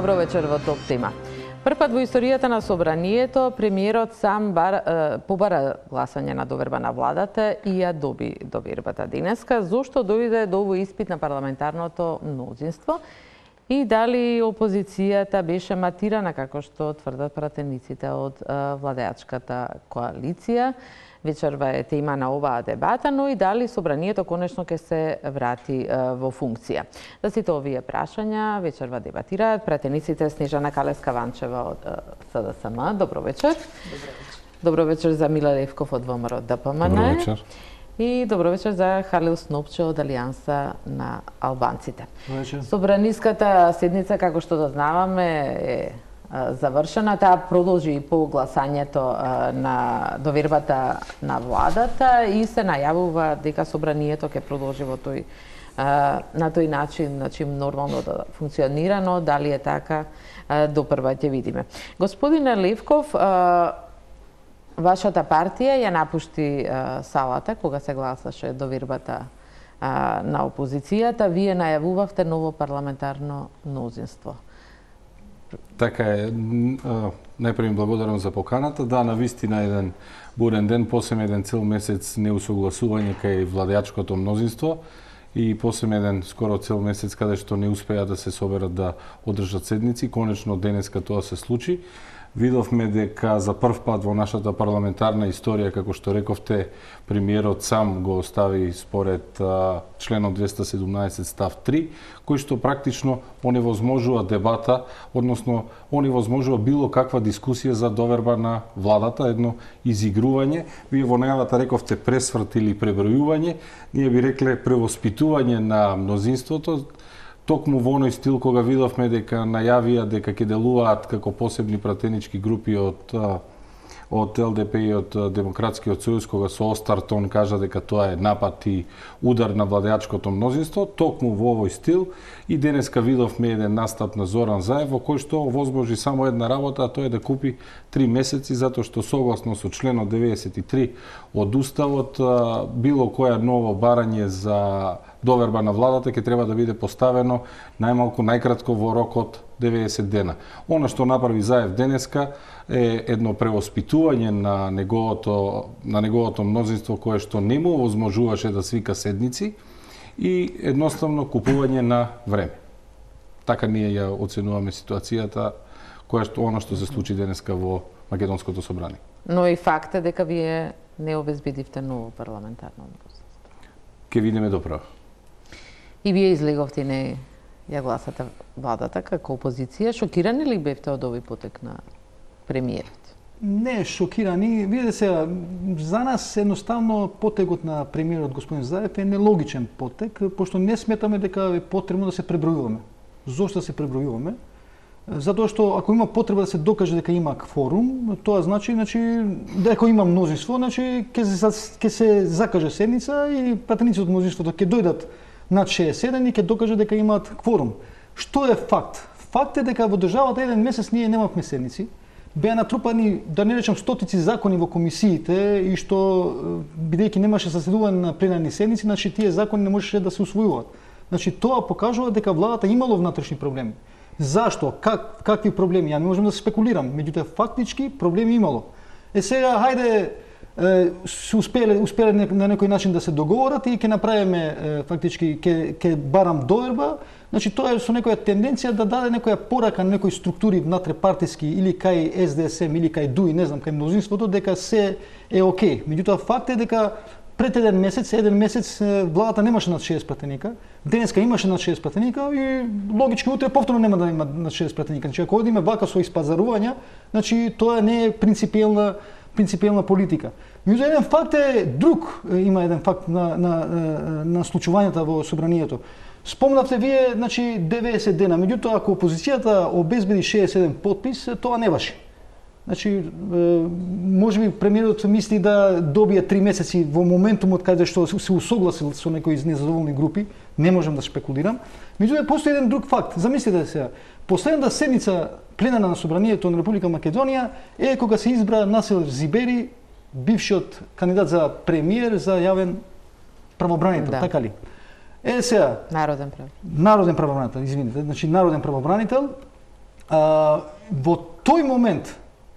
Добро вечер во Топ тема. Првпат во историјата на собранието, премиерот сам побара гласање на доверба на владата и ја доби довербата денеска. Зошто дојде до овој испит на парламентарното мнозинство и дали опозицијата беше матирана, како што тврдат пратениците од владеачката коалиција? Вечерва е тема на оваа дебата, но и дали собранието конечно ќе се врати во функција. За сите овие прашања вечерва дебатираат пратениците Снежана Калеска-Ванчева од СДСМ. Добро вечер. Добро вечер за Миле Левков од ВМРО ДПМН. Добро вечер. И добро вечер за Халил Снопче од Алијанса на албанците. Добро вечер. Собраниската седница, како што да знаваме, е завршена. Таа продолжи и по гласањето на довербата на владата и се најавува дека собранието ќе продолжи во тој на тој начин, значи нормално да функционира, но дали е така допрва ќе видиме. Господине Левков, вашата партија ја напушти салата кога се гласаше довербата на опозицијата. Вие најавувавте ново парламентарно мнозинство. Така е. Најпрво благодарам за поканата. Да, навистина еден бурен ден, посебно еден цел месец неусогласување кај владеачкото мнозинство и посебно еден скоро цел месец каде што не успеа да се соберат да одржат седници. Конечно денеска тоа се случи. Видовме дека за прв пат во нашата парламентарна историја, како што рековте, премиерот сам го остави според членот 217 став 3, кој што практично оневозможува дебата, односно оневозможува било каква дискусија за доверба на владата, едно изигрување. Вие во најавата рековте пресврт или пребројување, ние би рекле превоспитување на мнозинството, токму во оној стил кога видовме дека најавија дека ќе делуваат како посебни пратенички групи од ЛДП и од Демократскиот сојуз, кога со остар тон кажа дека тоа е напад и удар на владеачкото мнозинство, токму во овој стил и денеска видовме еден настап на Зоран Заев во кој што возможи само една работа, а тоа е да купи 3 месеци, затоа што согласно со членот 93 од Уставот било која ново барање за доверба на владата ќе треба да биде поставено најмалку најкратко во рок од 90 дена. Она што направи Заев денеска е едно превоспитување на неговото мнозинство кое што не му овозможуваше да свика седници и едноставно купување на време. Така ние ја оценуваме ситуацијата она што се случи денеска во Македонското собрание. Но и факт е дека вие не обезбедивте ново парламентарно мнозинство. Ке видиме доправо. И вие излеговте не ја гласате владата како опозиција. Шокирани ли бевте од овој потек на премиерот? Не шокирани. Видете се, за нас едноставно потегот на премиерот господин Заев е нелогичен потек, пошто не сметаме дека е потребно да се пребројуваме. Зошто се пребројуваме? Затоа што ако има потреба да се докаже дека има кворум, тоа значи дека има мнозинство, значи ќе се закаже седница и пратениците од мнозинството ќе дојдат над 61 и ќе докаже дека имаат кворум. Што е факт? Факт е дека во државата еден месец ние немавме седници. Беа натрупани, да не речам, стотици закони во комисиите и што бидејќи немаше заседување на пленарни седници, значи тие закони не можеше да се усвојуваат. Значи тоа покажува дека владата имало внатрешни проблеми. Зашто? Какви проблеми? Ја не можам да се спекулирам, меѓутоа фактички проблеми имало. Сега хајде се успеле на некој начин да се договорат и ќе направиме фактички ќе барам доверба. Значи тоа е со некоја тенденција да даде некоја порака на некои структури внатре партиски или кај СДСМ или кај ДУИ, не знам, кај мнозинството дека се е окей. Меѓутоа факт е дека пред еден месец владата немаше над 60 пратеника, денеска имаше над 60 пратеника и логички утре повторно нема да има над 60 пратеника. Значи ако одиме вака со испазарувања, значи тоа не е принципиелна политика. Меѓутоа еден факт е друг, има еден факт на случувањата во собранието. Спомнавте вие, значи 90 дена, меѓутоа ако опозицијата обезбеди 67 подпис, тоа не важи. Значи можеби премиерот мисли да добие 3 месеци во моментумот каде што се усогласил со некои незадоволни групи, не можам да спекулирам. Меѓутоа постои еден друг факт. Замислете сега, последната седница пленарна на собранието на Република Македонија е кога се избра Насер Зибери, бившиот кандидат за премиер за јавен правобранител, така ли? Сега, народен правобранител, извинете, значи народен правобранител, Во тој момент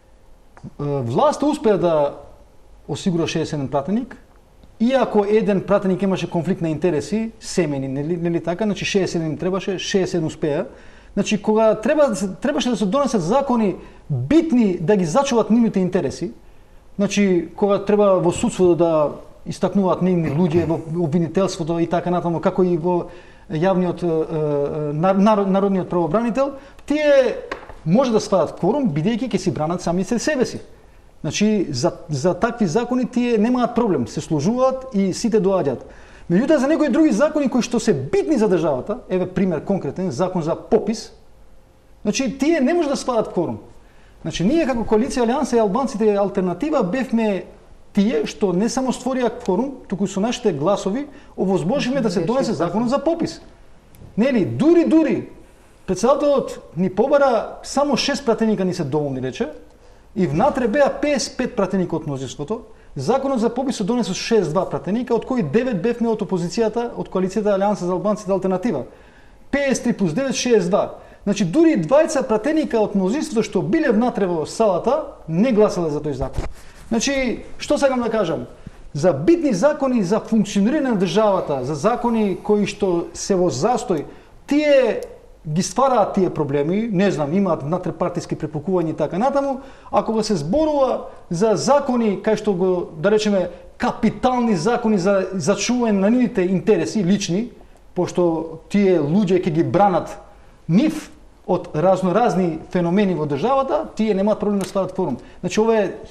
власта успеа да осигура 61 пратеник, иако еден пратеник имаше конфликт на интереси, семени, нели така, значи 67 им требаше, 67 успеа. Значи кога требаше да се донесат закони битни да ги зачуват нивните интереси, значи кога треба во судството да истакнуваат нивни луѓе во обвинителството и така натаму, како и во јавниот народниот правобранител, тие може да свадат кворум бидејќи ќе си бранат сами себе си. Значи за такви закони тие немаат проблем, се сложуваат и сите доаѓаат. Меѓутоа за некои други закони кои што се битни за државата, еве пример конкретен, закон за попис, значи тие не може да свадат кворум. Значи ние како коалиција Алијанса и албанците и алтернатива бевме тие што не само створија кворум, туку со нашите гласови овозможивме да се донесе законот за попис. Нели, дури председателот ни побара само 6 пратеника ни се доволни рече и внатре беа 55 пратеника од мнозинството. Законот за попис се донесе 62 пратеника, од кои 9 бевме од опозицијата, од коалицијата Алијанса за албанците алтернатива. 53 плюс 9 62. Значи дури двајца пратеника од мнозинството што биле внатре во салата не гласале за тој закон. Значи, што сакам да кажам? За битни закони за функционирање на државата, за закони кои што се во застој, тие ги ствараат тие проблеми, не знам, имаат внатрепартиски препукувања и така натаму, а кога се зборува за закони кај што го, да речеме, капитални закони за зачување на нивните интереси лични, пошто тие луѓе ќе ги бранат нив од разноразни феномени во државата, тие немаат проблем да стварат форум. Значи ова е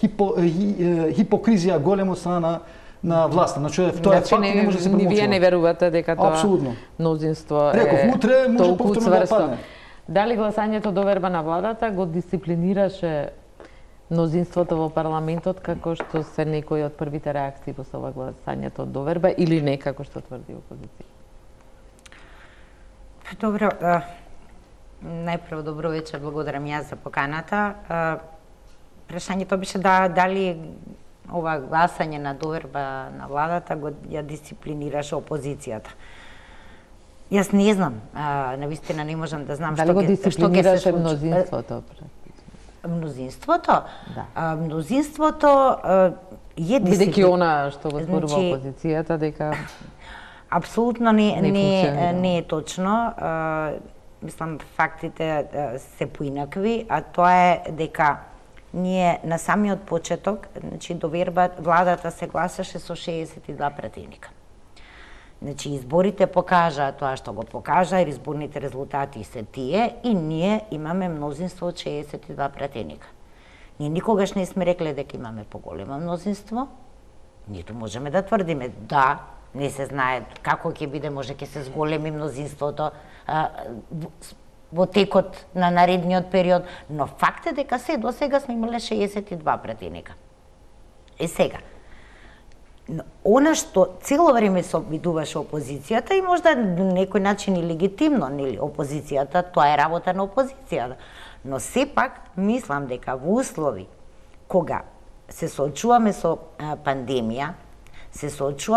хипокризија голема од страна на власта. Значи тоа е факт и не може да се промолчува. Вие не верувате дека тоа апсолутно мнозинство реков, утре може повторно да падне. Дали гласањето доверба на владата го дисциплинираше мнозинството во парламентот како што се некои од првите реакции во ова гласањето доверба или не како што тврди опозиција? Добро, најпрво добро вечер, благодарам јас за поканата. Прашањето беше дали ова гласање на доверба на владата го ја дисциплинираше опозицијата. Јас не знам, навистина не можам да знам дали што го ќе дисциплинираше мнозинството. Мнозинството? Да. Мнозинството е бидејќи она што го зборува опозицијата дека апсолутно не е точно. Мислам, фактите се поинакви, а тоа е дека ние на самиот почеток, значи доверба, владата се гласаше со 62 пратеника. Значи изборите покажаа тоа што го покажа, изборните резултати се тие и ние имаме мнозинство од 62 пратеника. Ние никогаш не сме рекле дека имаме поголемо мнозинство, ниту можеме да тврдиме да, не се знае како ќе биде, може ќе се зголеми мнозинството во текот на наредниот период, но факт е дека до сега сме имале 62 пратеника. Сега, она што цело време се обидуваше опозицијата и можда на некој начин и легитимно, нели, опозицијата, тоа е работа на опозицијата, но сепак мислам дека во услови кога се соочуваме со пандемија, се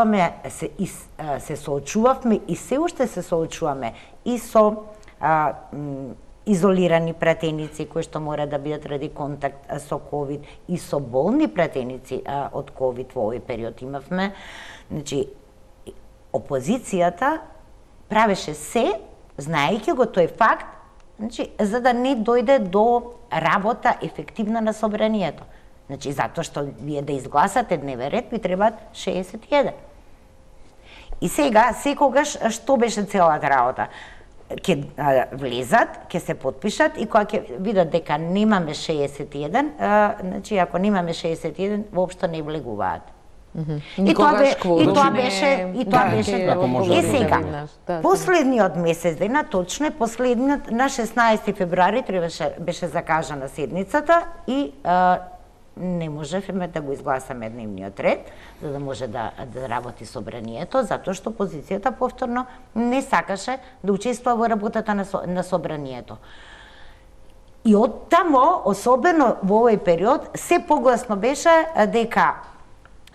соочувавме и се уште се соочуваме и со изолирани пратеници кои што мора да бидат ради контакт со ковид и со болни пратеници од ковид во овој период имавме. Значи, опозицијата правеше се, знаејќи го тој факт, значи, за да не дојде до работа ефективна на собранието. Значи, затоа што вие да изгласате дневен ред, ви требаат 61. И сега, секогаш, што беше целата работа? Ќе влезат, ќе се потпишат и кога ќе видат дека немаме 61, значи, ако немаме 61, воопшто не влегуваат. И тоа беше и сега. Последниот месец дена, точно е последниот, на 16 февруари беше закажана седницата и не можевме да го изгласаме дневниот ред, за да може да работи собранието, затоа што опозицијата повторно не сакаше да учествува во работата на собранието. И оттамо, особено во овој период, се погласно беше дека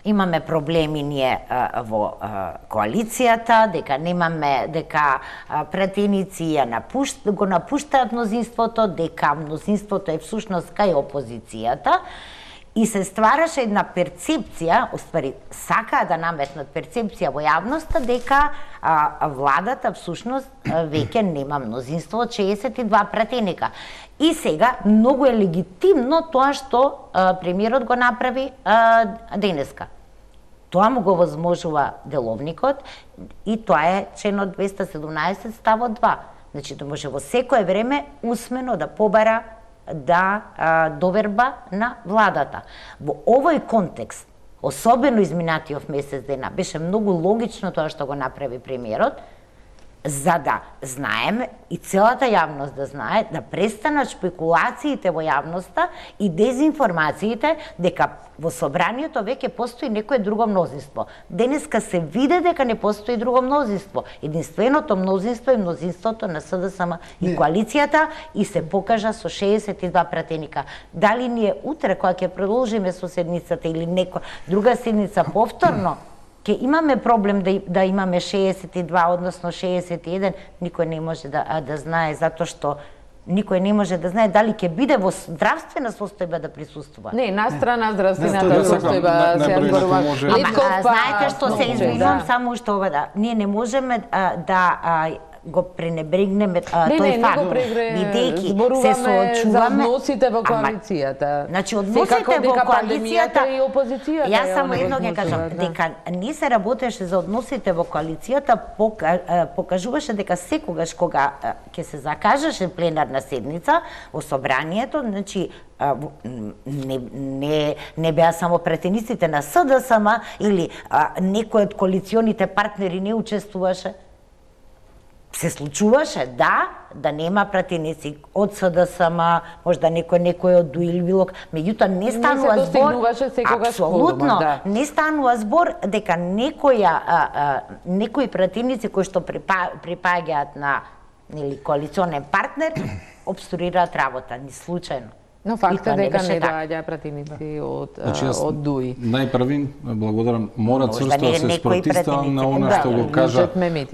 имаме проблеми ние во коалицијата, дека немаме, дека пратеници го напуштаат мнозинството, дека мнозинството е всушност кај опозицијата, и се ствараше една перцепција, уствари сакаа да наметнат перцепција во јавноста дека владата всушност веќе нема мнозинство од 62 пратеника. И сега многу е легитимно тоа што премиерот го направи денеска. Тоа му го возможува деловникот и тоа е членот 217 ставот 2. Значи, да може во секое време усмено да побара доверба на владата. Во овој контекст, особено изминатиот месец дена, беше многу логично тоа што го направи премиерот, за да знаеме и целата јавност да знае, да престанат шпекулациите во јавноста и дезинформациите дека во собранието веќе постои некое друго мнозинство. Денеска се виде дека не постои друго мнозинство. Единственото мнозинство е мнозинството на СДСМ и коалицијата и се покажа со 62 пратеника. Дали ние утре, кога ќе продолжиме со седницата или некоја друга седница повторно, ќе имаме проблем да имаме 62, односно 61, никој не може да знае, затоа што никој не може да знае дали ќе биде во здравствена состојба да присуствува. Не, на страна здравствената состојба се зборува. Знаете што се извинувам, само што ова ние не можеме да го пренебрегнеме тој факт. Бидејќи се соочуваме за односите во коалицијата. Значи односите во коалицијата и опозицијата. Јас само едно ќе кажам, дека не се работеше за односите во коалицијата, покажуваше дека секогаш кога ќе се закажеше пленарна седница во собранието, значи не беа само претениците на СДСМ или некој од коалиционите партнери не учествуваше. Се случуваше, да нема пратеници од СДСМ, можда некој од ДУИ или било, меѓутоа не станува збор, апсолутно, не станува збор дека некои пратеници кои што припаѓаат на коалиционен партнер обструираат работа, ни случајно. Но факт е дека не доаѓа пратеници од ДУИ. Најпрви, благодарам, мора црсто да се спротивставам на она што го кажа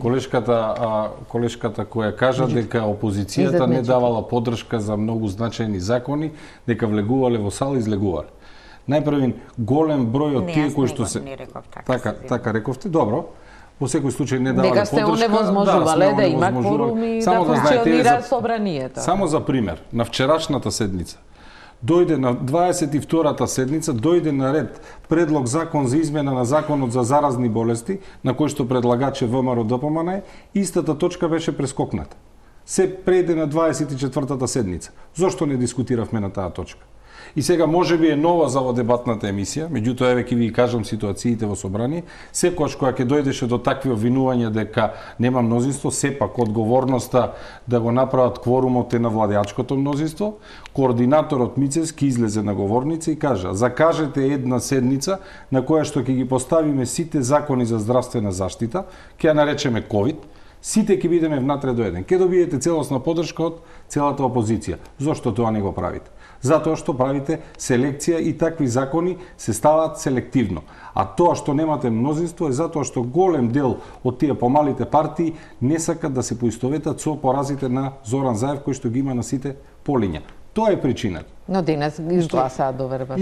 колешката која кажа дека опозицијата не давала поддршка за многу значајни закони, дека влегувале во сала и излегувале. Најпрви, голем број од тие кои што се... Така рековте, добро. Во секој случај не давале поддршка. Дека сте оневозможувале да има кворум и да функционира собранието. Само за пример, на вчерашната седница, дојде на 22-та седница, дојде на ред предлог закон за измена на законот за заразни болести, на кој што предлагач е ВМРО ДПМН, истата точка беше прескокната. Се преде на 24-та седница. Зошто не дискутиравме на таа точка? И сега можеби е нова за во дебатната емисија, меѓутоа еве ќе ви кажам ситуациите во собрание, секогаш кога ќе дојдеше до такви обвинувања дека нема мнозинство, сепак одговорноста да го направат кворумот е на владеачкото мнозинство, координаторот Мицевски излезе на говорница и кажа: "Закажете една седница на која што ќе ги поставиме сите закони за здравствена заштита, ќе ја наречеме ковид, сите ќе бидеме внатре до еден. Ќе добиете целосна поддршка од целата опозиција." Зошто тоа не го правите? Затоа што правите селекција и такви закони се ставаат селективно. А тоа што немате мнозинство е затоа што голем дел од тие помалите партии не сакат да се поистоветат со поразите на Зоран Заев кој што ги има на сите полиња. Тоа е причината. Но денес изгласаа доверба.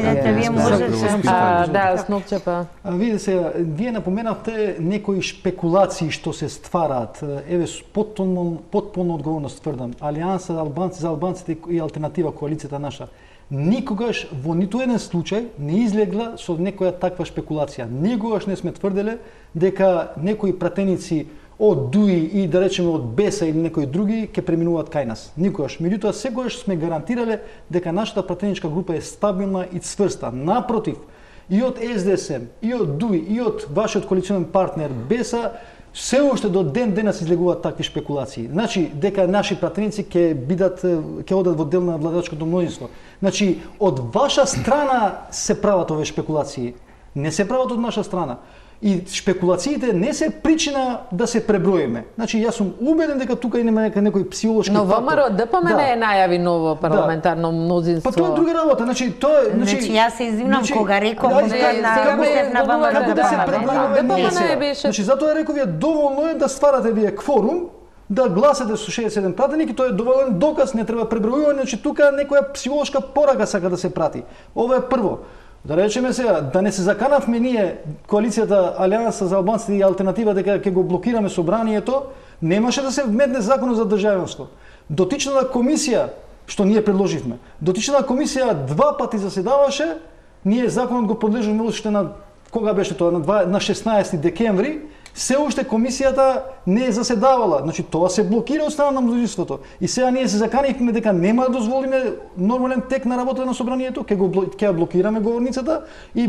Да, Сновчепа. Видите се, вие напоменавте некои шпекулации што се ствараат. Еве, потполно одговорност тврдам. Алијанса Албанци за албанците и алтернатива коалицијата наша никогаш во ниту еден случај не излегла со некоја таква шпекулација. Никогаш не сме тврделе дека некои пратеници од ДУИ и да речеме од БЕСА или некои други ќе преминуваат кај нас. Никогаш. Меѓутоа секогаш сме гарантирале дека нашата пратеничка група е стабилна и цврста. Напротив, и од СДСМ, и од ДУИ, и од вашиот коалиционен партнер БЕСА се уште до ден денес излегуваат такви шпекулации. Значи дека наши пратеници ќе одат во дел на владеачкото мнозинство. Значи од ваша страна се прават овие шпекулации. не се прават од наша страна. И шпекулациите не се причина да се преброиме. Значи, јас сум убеден дека тука има некој психолошки фактор. фактор. Но ВМРО ДПМН е најави ново парламентарно мнозинство. Па тоа е друга работа. Значи, тоа е... Значи, јас се извинувам кога реков сега мислев на ВМРО како да се преброиме ние сега. беше... Значи, затоа реков ја доволно е да стварате вие кворум, да гласате со 67 пратеники, тоа е доволен доказ, не треба пребројување, значи тука некоја психолошка порака сака да се прати. Ова е прво. Да речеме сега, да не се заканавме ние, коалицијата Алијанса за албанците и алтернатива, дека ќе го блокираме собранието, немаше да се вметне законот за државенство. Дотичната комисија, што ние предложивме, дотичната комисија 2 пати заседаваше, ние законот го подлежуваме уште на, кога беше тоа, на 16 декември, се уште комисијата не е заседавала. Значи, тоа се блокира од страна на мнозинството. И сега ние се заканивме дека нема да дозволиме нормален тек на работа на собранието, ќе блокираме говорницата и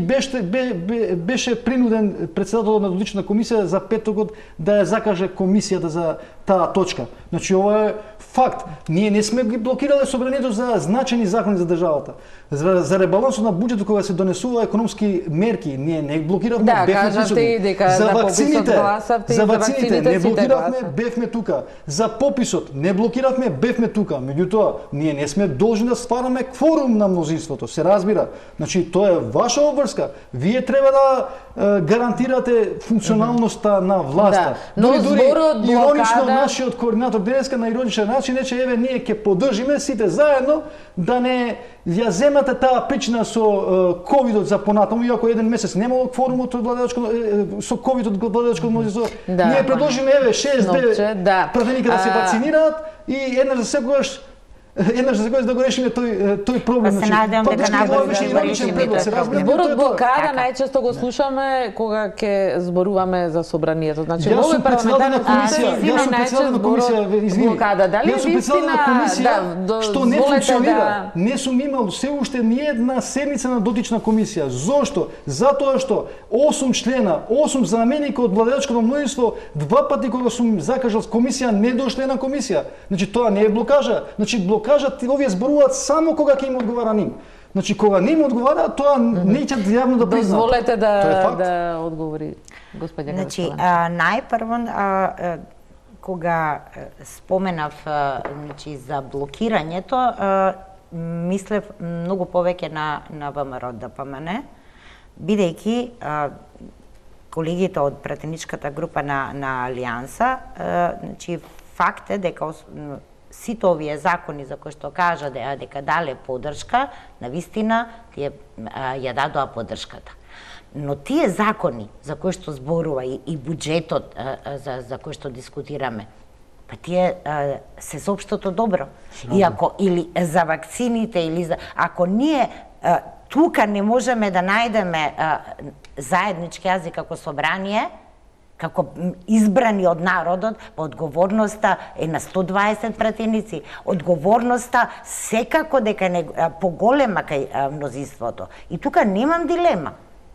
беше принуден председателот на дотичната комисија за петокот да ја закаже комисијата за таа точка. Значи, ова е факт. Ние не сме ги блокирале собранието за значени закони за државата. За ребалансот на буџетот кога се донесува економски мерки, ние не блокиравме, бевме присутни. За вакцините не блокиравме, бевме тука. За пописот не блокиравме, бевме тука. Меѓутоа, ние не сме должни да ствараме кворум на мнозинството, се разбира. Значи, тоа е ваша обврска. Вие треба да гарантирате функционалноста на власта. Но зборот иронично нашиот координатор денеска на ироничен начин рече, еве, ние ќе поддржиме сите заедно да не ја земате таа причина со ковидот за понатаму, иако еден месец немало кворумот од владеачкото со ковидот од владеачкото мнозинство. Ние предложиме еве 6 пратеника да се вакцинираат и еднаш за секогаш да го решиме тој проблем. Па се надевам дека најбрзо да го решиме. Зборот блокада најчесто го слушаме кога ќе зборуваме за собранието. Значи, јас сум председател на комисија, блокада. Дали јас сум председател на комисија што не функционира. Не сум имал се уште ни една седница на дотична комисија. Зошто? Затоа што 8 члена, 8 заменика од владеачкото мнозинство, 2 пати кога сум закажал комисија не дошле на комисија. Значи, тоа не е блокажа. Значи, кажат, овие зборуваат само кога ќе им одговара ним. Значи, кога не им одговара, тоа не ќе јавно да признаат. Дозволете да одговори господја Караселан. Значи, најпрво, кога споменав за блокирањето, мислев многу повеќе на ВМРО ДПМН, бидејќи колегите од пратеничката група на Алијанса, значи, факт е дека сите овие закони за кои што кажа дека дале поддршка, навистина тие ја дадоа поддршката. Но тие закони за кои што зборува и буџетот за кој што дискутираме, па тие се за општото добро. Иако или за вакцините или за ако ние тука не можеме да најдеме заеднички јазик како собрание, како избрани од народот, одговорноста е на 120 пратеници. Одговорноста секако дека не поголема кај мнозинството. И тука немам дилема.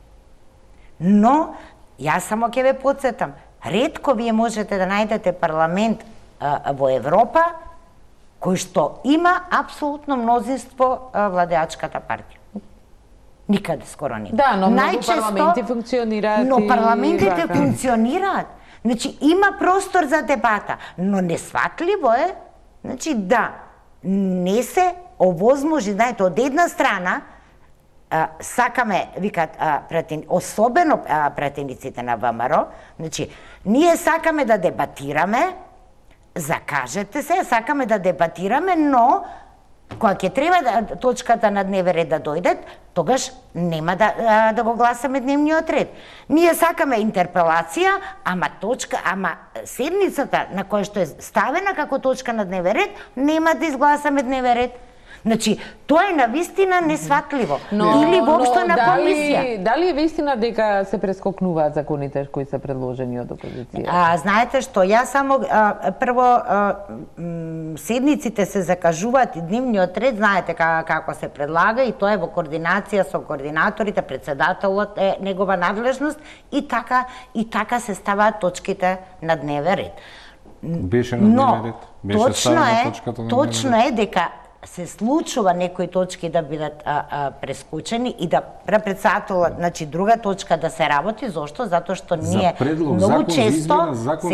Но, јас само ќе ве подсетам, ретко вие можете да најдете парламент во Европа кој што има апсолутно мнозинство владеачката партија. Никаде скоро нема. Да, но многу парламенти функционираат. Но парламентите функционираат. Значи, има простор за дебата, но несватливо е, значи, да не се овозможи, знаете, од една страна, сакаме, викат, особено пратениците на ВМРО, значи, ние сакаме да дебатираме, закажете се, сакаме да дебатираме, но кога ќе треба точката на дневен ред да дојдат, тогаш нема да го гласаме дневниот ред. Ние сакаме интерпелација, ама седницата на која што е ставена како точка на дневен ред, нема да изгласаме дневен ред. Значи, тоа е навистина несватливо. Или воопшто на комисија. Дали е вистина дека се прескокнуваат законите кои се предложени од опозиција? Знаете што, јас само прво седниците се закажуваат и дневниот ред, знаете како се предлага и тоа е во координација со координаторите, председателот е негова надлежност и така се ставаат точките на дневен ред. Беше на дневен ред. Точно е дека се случува некои точки да бидат прескочени и да препредседателот, значи друга точка да се работи, зошто? Затоа што ние многу често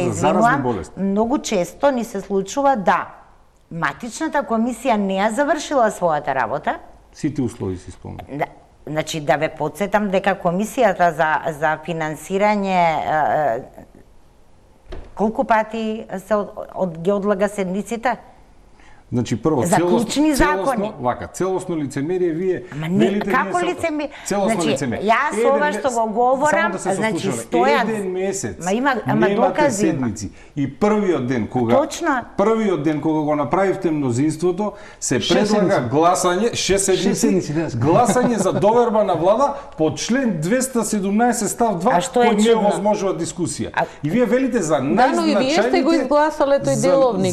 многу често ни се случува да матичната комисија не ја завршила својата работа. Сите услови се исполнени. Да, значи да ве потсетам дека комисијата за финансирање колку пати се ги одлага седниците? Значи прво целосно лицемерие вие велите како лицемерие? Целосно лицемерие. Јас ова што го говорам, значи стојат еден месец. Ама докази седници и првиот ден кога го направивте мнозинството се предлага гласање 6 седници гласање за доверба на влада по член 217 став 2 кој не овозможува дискусија. И вие велите за најзначајните. Да, но и вие сте го изгласале тој деловник,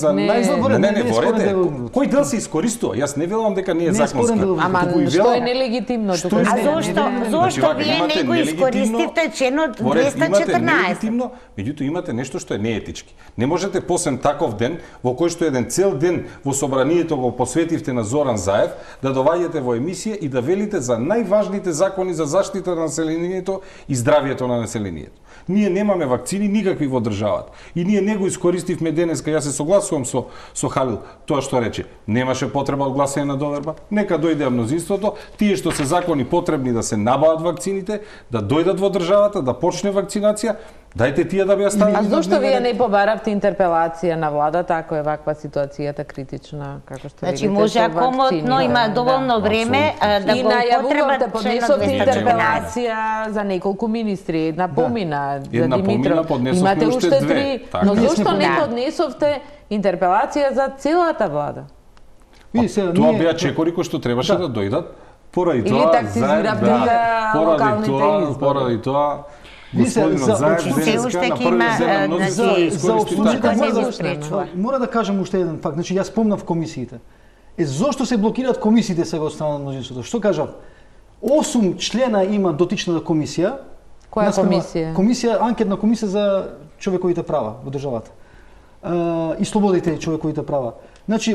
не. Кој дел се искористува? Јас не велам дека не е законски. Ама што е нелегитимно тука? Зошто вие не го искористивте членот 214? Меѓутоа имате нешто што е неетички. Не можете посем таков ден во кој што еден цел ден во собранието го посветивте на Зоран Заев да доваѓате во емисија и да велите за најважните закони за заштита на населението и здравието на населението. Ние немаме вакцини никакви во државата. И ние не го искористивме денеска. Јас се согласувам со Халил тоа што рече. Немаше потреба од гласање на доверба. Нека дојде мнозинството, тие што се закони потребни да се набават вакцините, да дојдат во државата, да почне вакцинација. Дајте тие да би ја ставили. А зошто вие не побаравте интерпелација на владата ако е ваква ситуацијата критична, како што видите? Значи може комотно има доволно време да го потребат поднесовте интерпелација за неколку министри, една помина за Димитров. Имате уште 3, но зошто не поднесовте интерпелација за целата влада? Тоа беа чекори кои што требаше да дојдат поради тоа. Или таксизиравте за локалните избори. Поради тоа господинот Заев денеска на првиот ден на мнозинството мора да кажам уште еден факт. Значи јас спомнав комисиите. Зошто се блокираат комисиите сега од страна на мнозинството? Што кажав? 8 члена има дотичната комисија. Која комисија? Анкетна комисија за човековите права во државата. И слободите и човековите права. Значи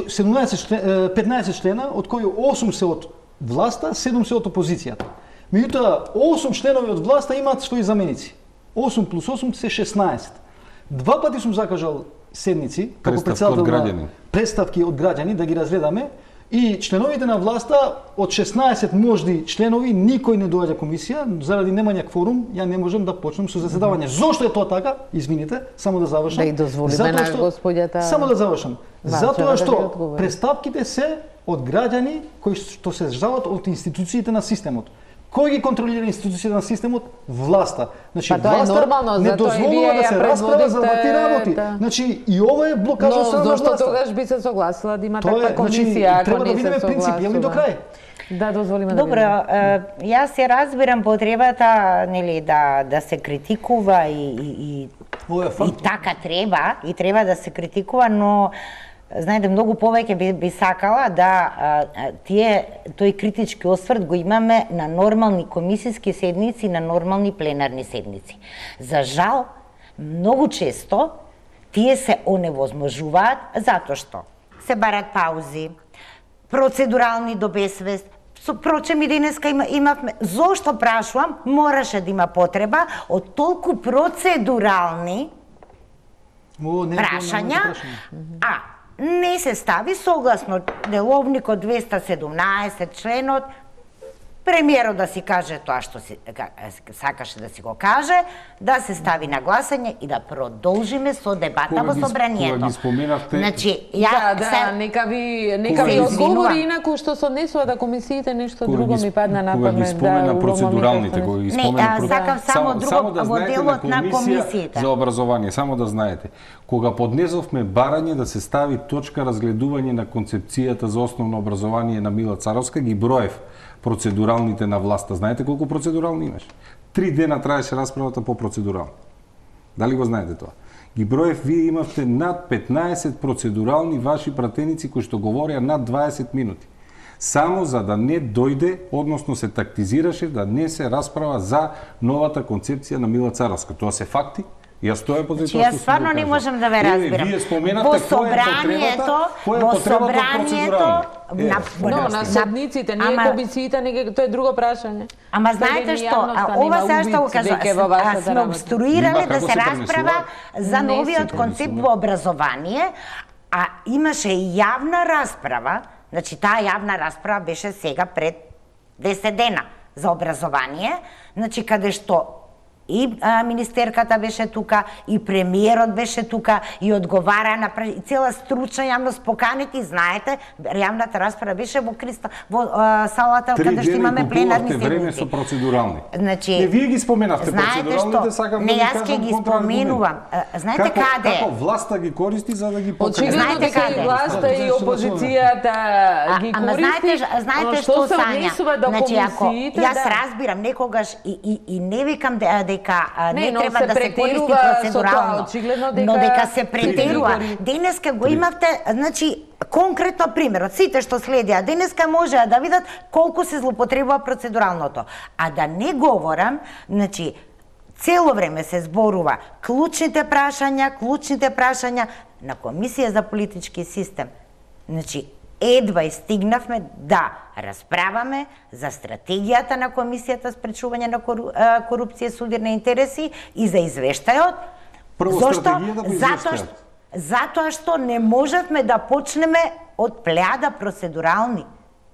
15 члена, од кои 8 се од власта, 7 се од опозицијата. Меѓутоа, 8 членови од власта имаат своји заменици. 8 плюс 8 се 16. Два пати сум закажал седници, како председател на представки од граѓани, да ги разгледаме, и членовите на власта, од 16 можни членови, никој не доаѓа комисија, заради немање кворум, ја не можам да почнам со заседавање. Зошто е тоа така? Извините, само да завршам. Да и дозволиме на господјата. Само да завршам. Затоа што представките се од граѓани кои што се жалат од институциите на системот. Кој ги контролира институциите на системот? Власта. Значи, власта не дозволува да се расправа за вакви работи. Значи, и ова е блокаж од страна на власта. Но зошто тогаш би се согласила да има таква комисија, ако не се согласува? Принципијални до крај. Да, дозволиме да Добро, јас се разбирам потребата, нели, да се критикува и така треба да се критикува, но знаете, многу повеќе би сакала да тој критички осврт го имаме на нормални комисиски седници, на нормални пленарни седници. За жал, многу често тие се оневозможуваат затоа што се барат паузи, процедурални до безвест. Впрочем, и денеска имавме, зошто прашувам, мораше да има потреба од толку процедурални прашања, не се стави согласно деловникот 217 членот, премиерот да си каже тоа што сакаше да си го каже, да се стави на гласање и да продолжиме со дебата во собранието. Кога ги споменавте... Значи, нека ви одговори инаку што се однесува да комисиите нешто друго ми падна на памет. Кога ги спомена процедуралните, кога ги спомена... Не, сакам само друго во делот на комисиите. За образование, само да знаете. Кога поднесовме барање да се стави точка разгледување на концепцијата за основно образование на Мила Царовска, ги броев процедуралните на власта. Знаете колку процедурални имаш? 3 дена траеше расправата по процедурални. Дали го знаете тоа? Ги броев, вие имавте над 15 процедурални ваши пратеници кои што говореа над 20 минути. Само за да не дојде, односно се тактизираше да не се расправа за новата концепција на Мила Царовска. Тоа се факти, Јас тоа е позиција. Јас стварно не можам да ве разбирам. Вие споменавте во собранието, Но на седниците, не комисиите, тоа е друго прашање. Ама знаете што, ова сега што го кажа, сме обструирале да се расправа за новиот концепт во образование, а имаше и јавна расправа, значи таа јавна расправа беше сега пред 10 дена за образование, значи каде што и министерката беше тука, и премиерот беше тука, и одговара на цела стручна јавност поканети, знаете, јавната расправа беше во салата каде што имаме пленарни седници. Време со процедурални. Значи, не, вие ги споменавте процедуралните, сакам да ви кажам. Не, јас ќе ги споменувам. Знаете каде? Како власта ги користи за да ги покаже? Очигледно дека и власта и опозицијата ги користи. Знаете што Сања? Значи, ако јас разбирам некогаш и не викам дека не треба да се користи процедурално, но дека се претерува. Денеска го имавте, значи, конкретно примерот, сите што следија, денеска можеа да видат колку се злоупотребува процедуралното. А да не говорам, значи, цело време се зборува клучните прашања на Комисија за политички систем. Значи, едва и стигнавме да расправаме за стратегијата на Комисијата спречување на корупција и судир на интереси и за извештајот. Зошто? Затоа што не можевме да почнеме од плејада процедурални.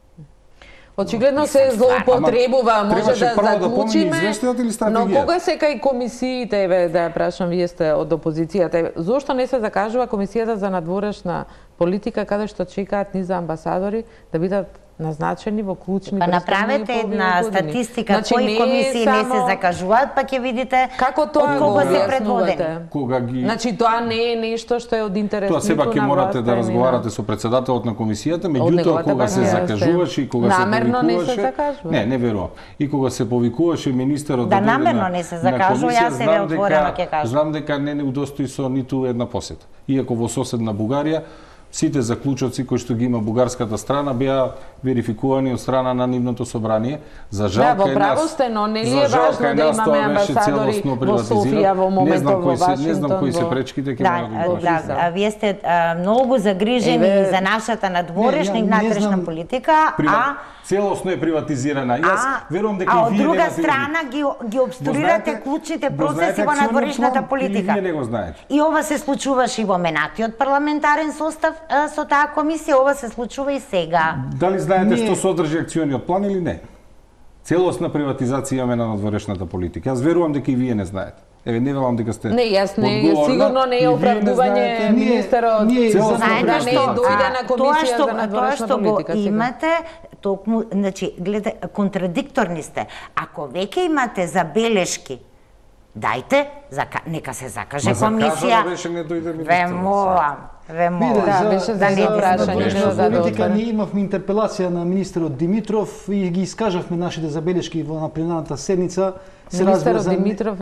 Очигледно се злоупотребува, може да заклучиме, но кога се кај комисиите, да прашам, вие сте од опозицијата, зошто не се закажува Комисијата за надворешна политика, каде што чекаат низа амбасадори да бидат назначени во клучни престани? Направете една статистика кои комисии не се закажуваат, па ќе видите од кого се предводени. Значи тоа не е нешто што е од интерес. Тоа сепак ќе морате да разговарате со председателот на комисијата, меѓутоа кога се закажуваше и кога се повикуваше, не верувам. И кога се повикуваше министерот да намерно не се закажува, јас се ве отворено ќе кажам. Знам дека не удостои со ниту една посета. Иако во соседна Бугарија сите заклучоци кои што ги има бугарската страна беа верификувани од страна на нивното собрание. За жал кај нас, но не ли е важно да имаме амбасадори во Софија во моментот во Вашингтон? Не знам кои се пречките, ќе мора да ги кажам. Да, вие сте многу загрижени за нашата надворешна и внатрешна политика, целосно е приватизирана. Јас верувам дека и вие од друга страна ги обструирате клучните процеси во надворешната политика. И вие не го знаете. И ова се случуваше и во менатиот парламентарен состав со таа комисија, ова се случува и сега. Дали знаете што содржи акциониот план или не? Целосна приватизација имаме на надворешната политика. Јас верувам дека и вие не знаете. Еве, не велам дека сте. Не, јас не, сигурно не е оправдување министерот. Знаете што, дојде на комисија за надворешна политика. Тоа што го имате, токму, значи, гледа, контрадикторни сте. Ако веќе имате забелешки, дајте, нека се закаже комисија. Ве молам. Да, беше за прашање. Политика ние имавме интерпелација на министерот Димитров и ги искажавме нашите забелешки на пленарната седница. Министерот Димитров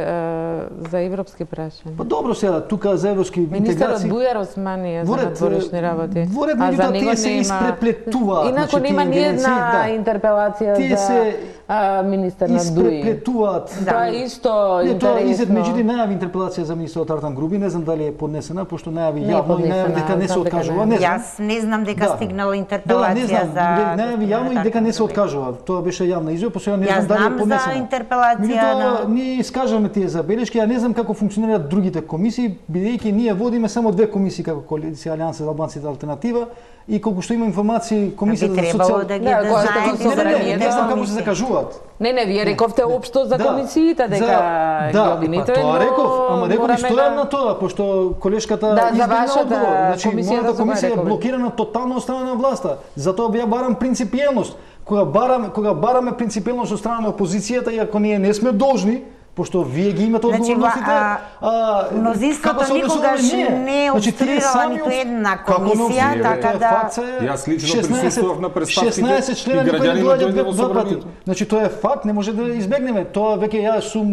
е за европски прашања. Па добро сега, тука за европски интеграција. Министерот Бујар Османи е за надворешни работи. А за него тие се испреплетуваат. Инаку нема ни една интерпелација за министер на Дуи. Испреплетуваат. Тоа е исто интересно. Тоа изед меѓутоа најави интерпелација за министерот Артан Груби, не знам дали е поднесена, пошто најави јавно и најави дека не се откажува. Јас не знам дека стигнала интерпелација за најави јавно и дека не се откажува. Тоа беше јавна изјава, пошто не знам дали е поднесена. Меѓутоа, ние искажаме тие забелешки, а не знам како функционираат другите комисии, бидејќи ние водиме само две комисии како коалиција Алијанса за албанците алтернатива и колку што има информации комисијата за социјална не знам како се закажуваат. Не, вие рековте општо за комисиите дека ги обвините. Тоа реков, ама реков и стојам на тоа, пошто колешката избегна одговор. Значи, мојата комисија е блокирана тотално од страна на власта. Затоа ја барам принципиелност. Кога бараме принципиелност од страна на опозицијата, иако ние не сме должни, пошто вие ги имате одговорностите, мнозинството никогаш не обструирала ниту една комисија, така да... Јас лично присуствував на представките 16 члена кои доаѓаат два пати. Значи тоа е факт, не може да избегнеме. Тоа веќе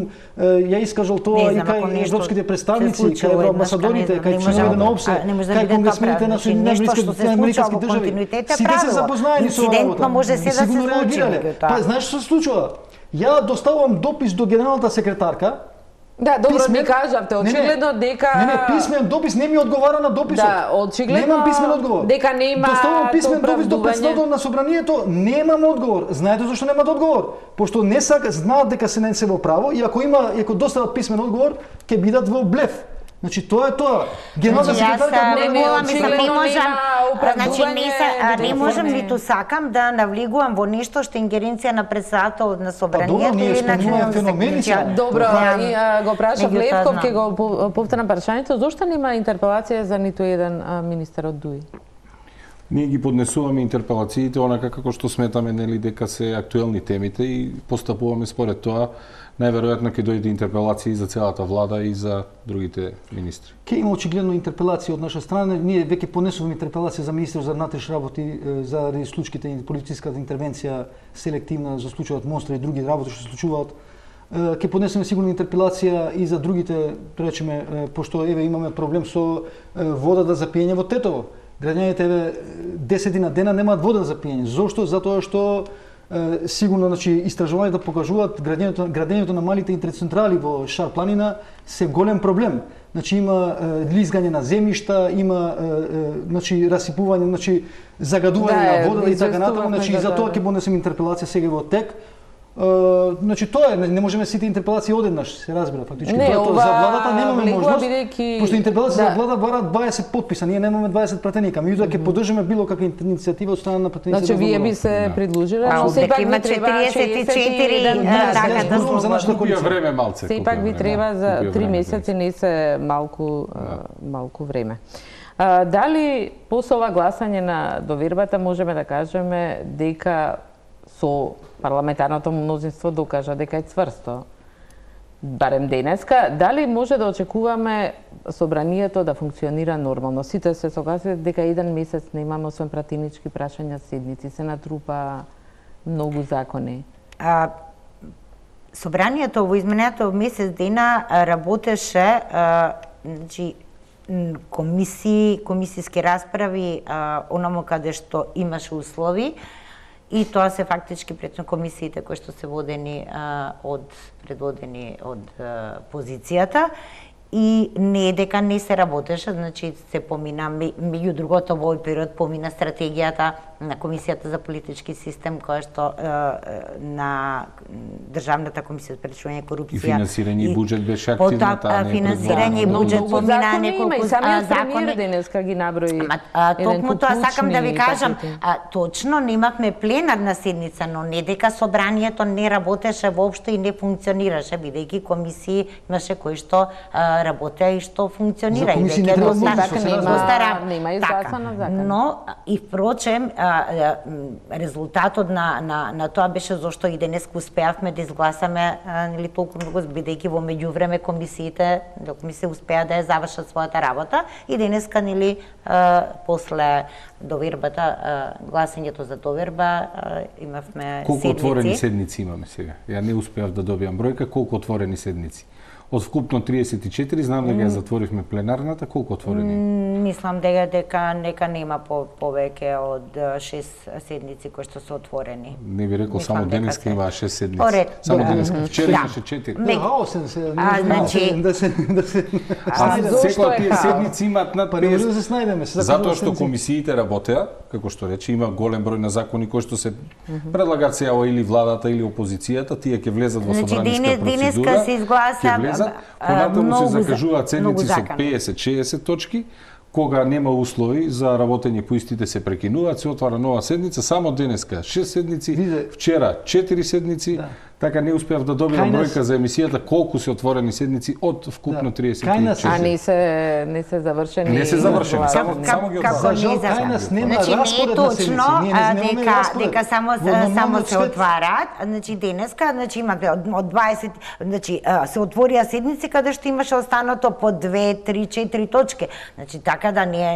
ја искажал тоа и кај европските представници, кај евроамбасадорите, кај членовите на ОПСЕ, кај конгресмените на Соединените американски држави. Сите се запознаени со работа. Може се да се случи. Па знаеш што се случува? Ја доставувам допис до генералната секретарка Да, добро ми кажавте, очигледно дека писмен допис не ми одговара на дописот. Да, очигледно немам писмен одговор. Дека нема доставувам писмен допис до председател на собранието, немам одговор. Знаете зашто немат одговор? Пошто не знаат дека се не се во право и ако достават писмен одговор, ќе бидат во блеф. Значи тоа е тоа. Генерална секретарка не можам ниту сакам да навлигувам во нешто што ингеренција на председателот на собранието или на членот. Добро, го прашав Левков, ќе го повторам прашањето, зошто нема интерпелација за ниту еден министер од ДУИ? Ние ги поднесуваме интерпелациите онака како што сметаме нели дека се актуелни темите и постапуваме според тоа. Најверојатно ќе дојде интерпелации за целата влада и за другите министри. Ке има очигледно интерпелација од наша страна. Ние веќе поднесуваме интерпелација за министерот за внатрешни работи заради случаите и полициската интервенција селективна за случајот Монстра и други работи што се случуваат. Ке поднесеме сигурно интерпелација и за другите, речеме, пошто имаме проблем со водата за пиење во Тетово. Граѓаните 10 дена немаат вода за пиење. Зошто? Затоа што сигурно, значи, истражувањата покажуваат градењето на малите интерцентрали во Шар планина се голем проблем. Значи има лизгање на земјишта, има значи расипување, значи загадување на водата и така натаму, значи и затоа ќе поднесеме интерпелација сега во тек. Значи тоа е, не можеме сите интерпелации одеднаш, се разбира фактички. Не, за владата немаме можност. Пошто интерпелација за влада бараат 20 подписа, ние немаме 20 пратеника. Меѓутоа ќе поддржиме било каква иницијатива од страна на пратениците. Значи вие би се придлужиле, но сепак има 44 така да купија време малце. Сепак ви треба за 3 месеци, не се малку време. Дали после ова гласање на довербата можеме да кажеме дека со парламентарното мнозинство докажа дека е цврсто, барем денеска, дали може да очекуваме собранието да функционира нормално? Сите се согласите дека еден месец немаме освен пратенички прашања седници, се натрупа многу закони. Собранието во изминатото месец дена работеше, значи, комисиски расправи, онамо каде што имаше услови, и тоа се фактички предно комисиите кои што се предводени од позицијата. И не е дека не се работеше, значи се помина, меѓу другото во овој период помина стратегијата на Комисијата за политички систем, која што на Државната комисија за спречување корупција. И финансирање и буџет беше активно таа. Финансирање и буџет помина неколку закони. Денеска ги наброи. Токму тоа сакам да ви кажам, точно немавме пленарна седница, но не дека собранието не работеше воопшто и не функционираше, бидејќи комисии имаше кои што работеа и што функционира и дека нема изгласана закон. Но и впрочем резултатот на тоа беше зашто и денеска успеавме да изгласаме нели толку многу, бидејќи во меѓувреме комисиите успеа да ја завршат својата работа и денеска нели после довербата, гласањето за доверба имавме колку седници. Отворени седници имаме сега? Ја не успеав да добијам бројка, колку отворени седници? Од вкупно 34, знам дека ја затворивме пленарната, колку отворени? Мислам дека нека нема повеќе од 6 седници кои што се отворени. Не би рекол, само денеска има 6 седници. Само денеска, вчера имаше 4. Значи, секоја тие седници имаат над 50. Затоа што комисиите работеа, како што рече, има голем број на закони кои што се предлагаат сега или владата или опозицијата, тие ќе влезат во собраниска процедура. Денеска се изгласа понатаму се закажуваат седници со 50-60 точки, кога нема услови за работење по истите се прекинуваат, се отвара нова седница, само денеска 6 седници, вчера 4 седници, така не успеав да добиам бројка за емисијата колку се отворени седници од вкупно 34. А не се завршени. Не се завршени, само ги отварат. Кај нас нема распоред на седници. Дека само се отвараат, значи денеска, значи имате од 20, значи се отворија седници каде што имаше останато по 2, 3, 4 точки. Значи така да не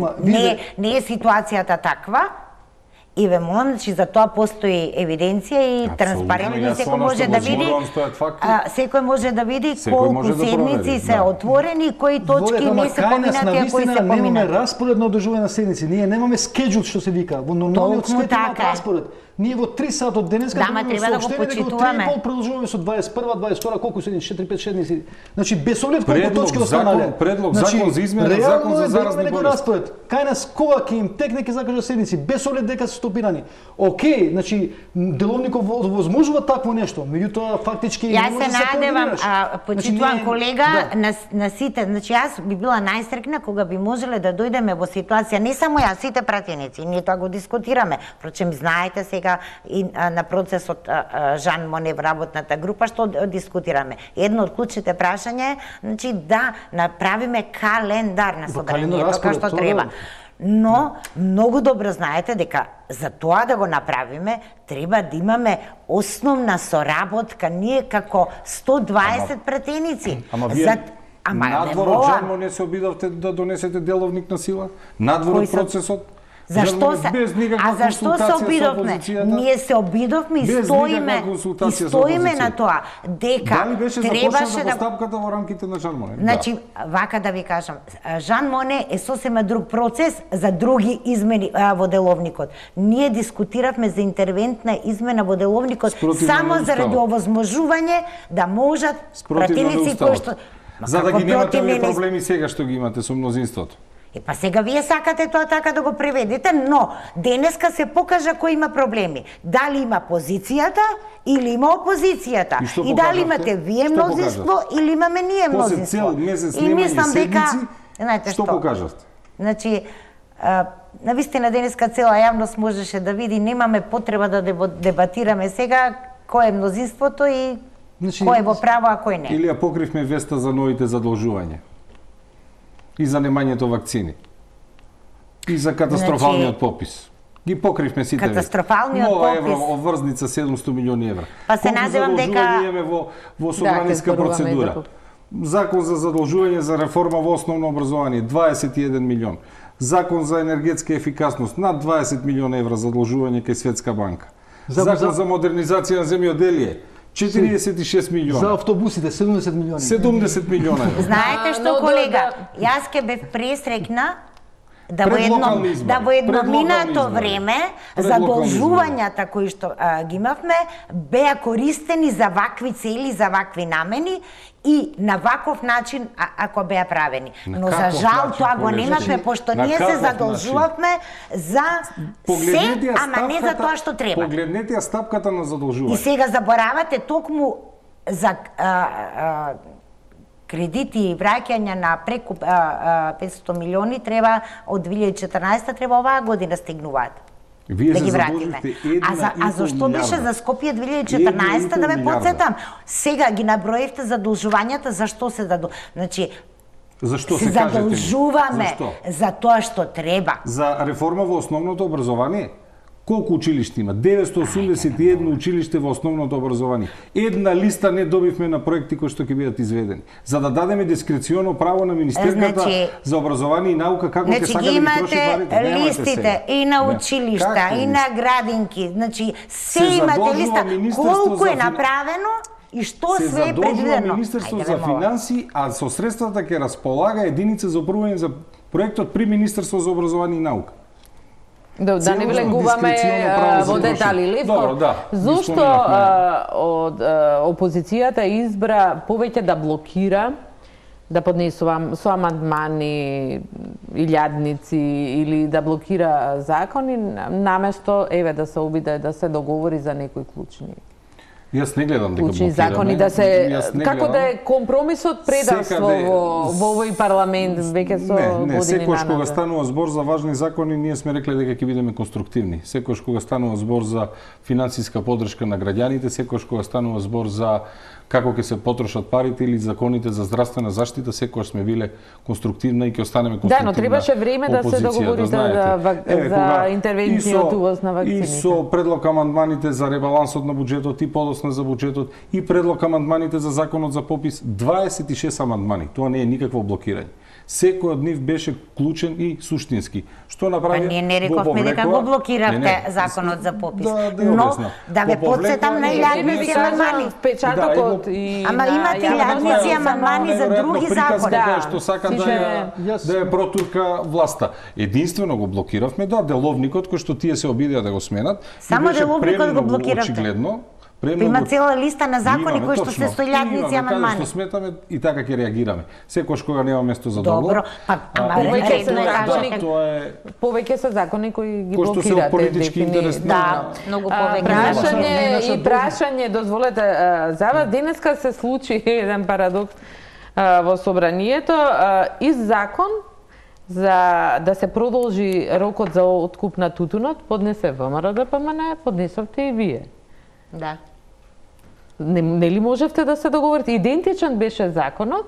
е ситуацијата таква. И ве молам, значи за тоа постои евиденција и транспарентно, секој може да види. Секој може да види колку седници се отворени, кои точки не се поминати, а кои се поминати. Немаме распоред на одржување на седници. Ние немаме скеџул што се вика. Во нормалниот свет има распоред. ние во 3 сата од денеска да, ма треба да го почитуваме. Дека продолжуваме со 21, 22, колку седмици, 4-5 седмици. Значи без оглед колку точки останале. Предлог закон за измена закон за заразни болести. Кај нас кога ќе им текне ќе закажа седници без оглед дека се стопирани. Океј, значи деловников возможува такво нешто, меѓутоа фактички не може да се надевам, почитувам колега на сите, значи јас би била најсрекна кога би можеле да дојдеме во ситуација, не само јас, сите пратеници, ние тоа го дискутираме. Впрочем, знаете сега и на процесот Жан Моне в работната група што дискутираме. Едно од клучните прашања е, значи да направиме календар на собранието како што треба. Но многу добро знаете дека за тоа да го направиме треба да имаме основна соработка ние како 120 пратеници. Надвор од Жан Моне се обидовте да донесете деловник на сила? Надвор од процесот? Зашто се обидовме? Ние се обидовме и стоиме на тоа дека дали беше започната постапката во рамките на Жан Моне? Значи, вака да ви кажам, Жан Моне е сосема друг процес за други измени во деловникот. Ние дискутиравме за интервентна измена во деловникот само заради овозможување да можат пратеници кои што за да ги немате овие проблеми сега што ги имате со мнозинството. Па сега вие сакате тоа така да го преведете, но денеска се покажа кој има проблеми. Дали има позицијата или има опозицијата. И дали имате вие мнозинство или имаме ние мнозинство. После цел месец немање седмици, што покажавте? Значи, навистина денеска цела јавност можеше да види, немаме потреба да дебатираме сега кој е мнозинството и кој е во право, а кој не. Или ја покривме веста за новите задолжувања. И за немањето вакцини. И за катастрофалниот попис. Ги покривме сите. Катастрофалниот попис. Нова попис. обврзница 700 милиони евра. Па се надевам дека имаме во собраниска процедура. Закон за задолжување за реформа во основно образование 21 милион. Закон за енергетска ефикасност над 20 милиона евра задолжување кај Светска банка. Закон за модернизација на земјоделие 46 милиона. За автобусите 70 милиони. 70 милиона. Знаете што, колега, јас ке бев пресрекна да во едно минато време задолжувањата кои што ги имавме беа користени за вакви цели, за вакви намени и на ваков начин ако беа правени. Но за жал тоа го немавме, пошто ние се задолжувавме за се, ама не за тоа што треба. Погледнете ја стапката на задолжување. И сега заборавате токму за кредити и враќања на преку 500 милиони треба од 2014 треба оваа година стигнуваат. Вие да ги вратиме. А зашто беше за Скопје 2014 да ме подсетам? Сега ги наброивте задолжувањата, зашто се значи зашто се задолжуваме за тоа што треба. За реформа во основното образование? Колку училишта има? 981 училиште во основното образование. Една листа не добивме на проекти кои што ќе бидат изведени. За да дадеме дискреционо право на Министерката за образование и наука како ќе сака да ги троши парите. Листите и на училишта, и на градинки, значи се имате листа колку е направено и што све е предвидено. Министерство за финансии, а со средствата ќе располага единица за управување за проектот при Министерство за образование и наука. Да не влегуваме во детали. Левко, зошто од опозицијата избра повеќе да блокира, да поднесува со амандмани, илјадници или да блокира закони, наместо да се обиде да се договори за некои клучни? Јас не гледам дека блокираме. Закони да се како да е компромисот предавство во овој парламент веќе со години. Не, секогаш кога станува збор за важни закони, ние сме рекле дека ќе бидеме конструктивни. Секогаш кога станува збор за финансиска поддршка на граѓаните, секогаш кога станува збор за како ќе се потрошат парите или законите за здравствена заштита, секогаш сме биле конструктивна и ќе останеме конструктивна. Да, но требаше време да се договорите за интервенцијата увоз на вакцините. И со предлог амандманите за ребалансот на буџетот и подосна за буџетот и предлог амандманите за законот за попис, 26 амандмани. Тоа не е никакво блокирање. Секој од нив беше клучен и суштински. Што направи? Па ние не рековме дека го блокиравте законот за попис. Но да ве потсетам на илјадници амандмани. Впечатокот и Ама имате илјадници амандмани за други закони. Да, што сака да ја протурка власта. Единствено го блокиравме, деловникот кој што тие се обидеа да го сменат. Само деловникот го блокиравте. Очигледно. Има цела листа на закони кои што се со илјадници амандмани. Што сметаме и така ќе реагираме. Секојаш кога нема место за договор. Добро, повеќе се закони кои ги блокирате. Кои што се политички интерес. Да, многу повеќе. Прашање, дозволете, за вас денеска се случи еден парадокс во собранието, из закон за да се продолжи рокот за откуп на тутунот, поднесе ВМРО-ДПМН, поднесовте и вие. Да. Нели можевте да се договорите? Идентичен беше законот,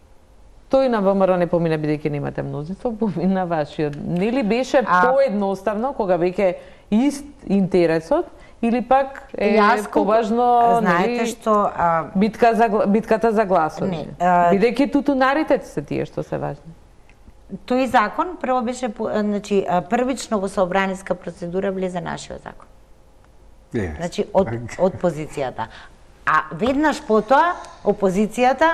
тој на ВМРО не помина бидејќи немате мнозинство, помина вашиот. Нели беше поедноставно кога веќе ист интересот или пак е поважно, знаете што битката за гласови? Бидејќи тутунарите се тие што се важни. Тој закон прво беше, значи, првично во собраниска процедура влезе нашиот закон. Значи, од позицијата. А веднаш потоа, опозицијата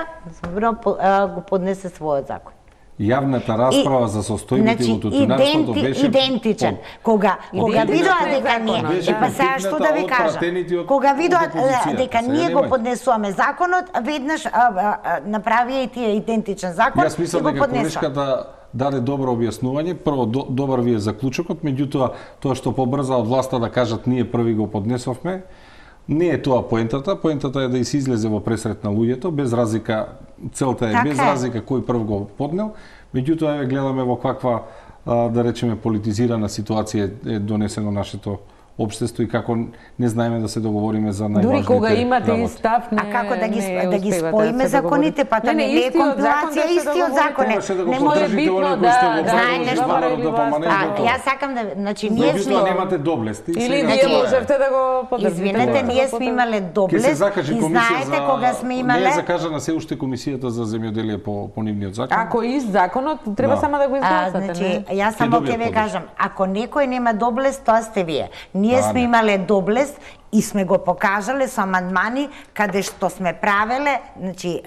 го поднесе својот закон. Јавната расправа за состојбите во тутунарството беше идентичен. Кога видоа дека ние, па сега што да ви кажам, кога видоа дека ние го поднесуваме законот, веднаш направија и тие идентичен закон и го поднесува. Јас мислам дека колешката даде добро објаснување. Прво, добар ви е заклучокот, меѓутоа, тоа што побрза од власта да кажат ние први го поднесовме, не е тоа поентата. Поентата е да се излезе во пресрет на луѓето, без разлика, целта е без разлика кој прв го поднел. Меѓутоа, гледаме во каква, да речеме, политизирана ситуација е донесено нашето општество и како не знаеме да се договориме за најважните работи. Дури кога имате и став, а како да ги споиме законите, па тоа не е компилација, истиот закон е. Не може битно знаете што. Јас сакам да, значи ние сме немате доблест. Или вие можете да го поддржите. Извинете, ние сме имале доблест и знаете кога сме имале. Не е закажана се уште комисијата за земјоделие по нивниот закон. Ако ист законот треба само да го изгласате. Значи јас само ќе ве кажам, ако некој нема доблест, тоа сте вие. Ние сме имале доблест и сме го покажале со амандмани каде што сме правеле, значи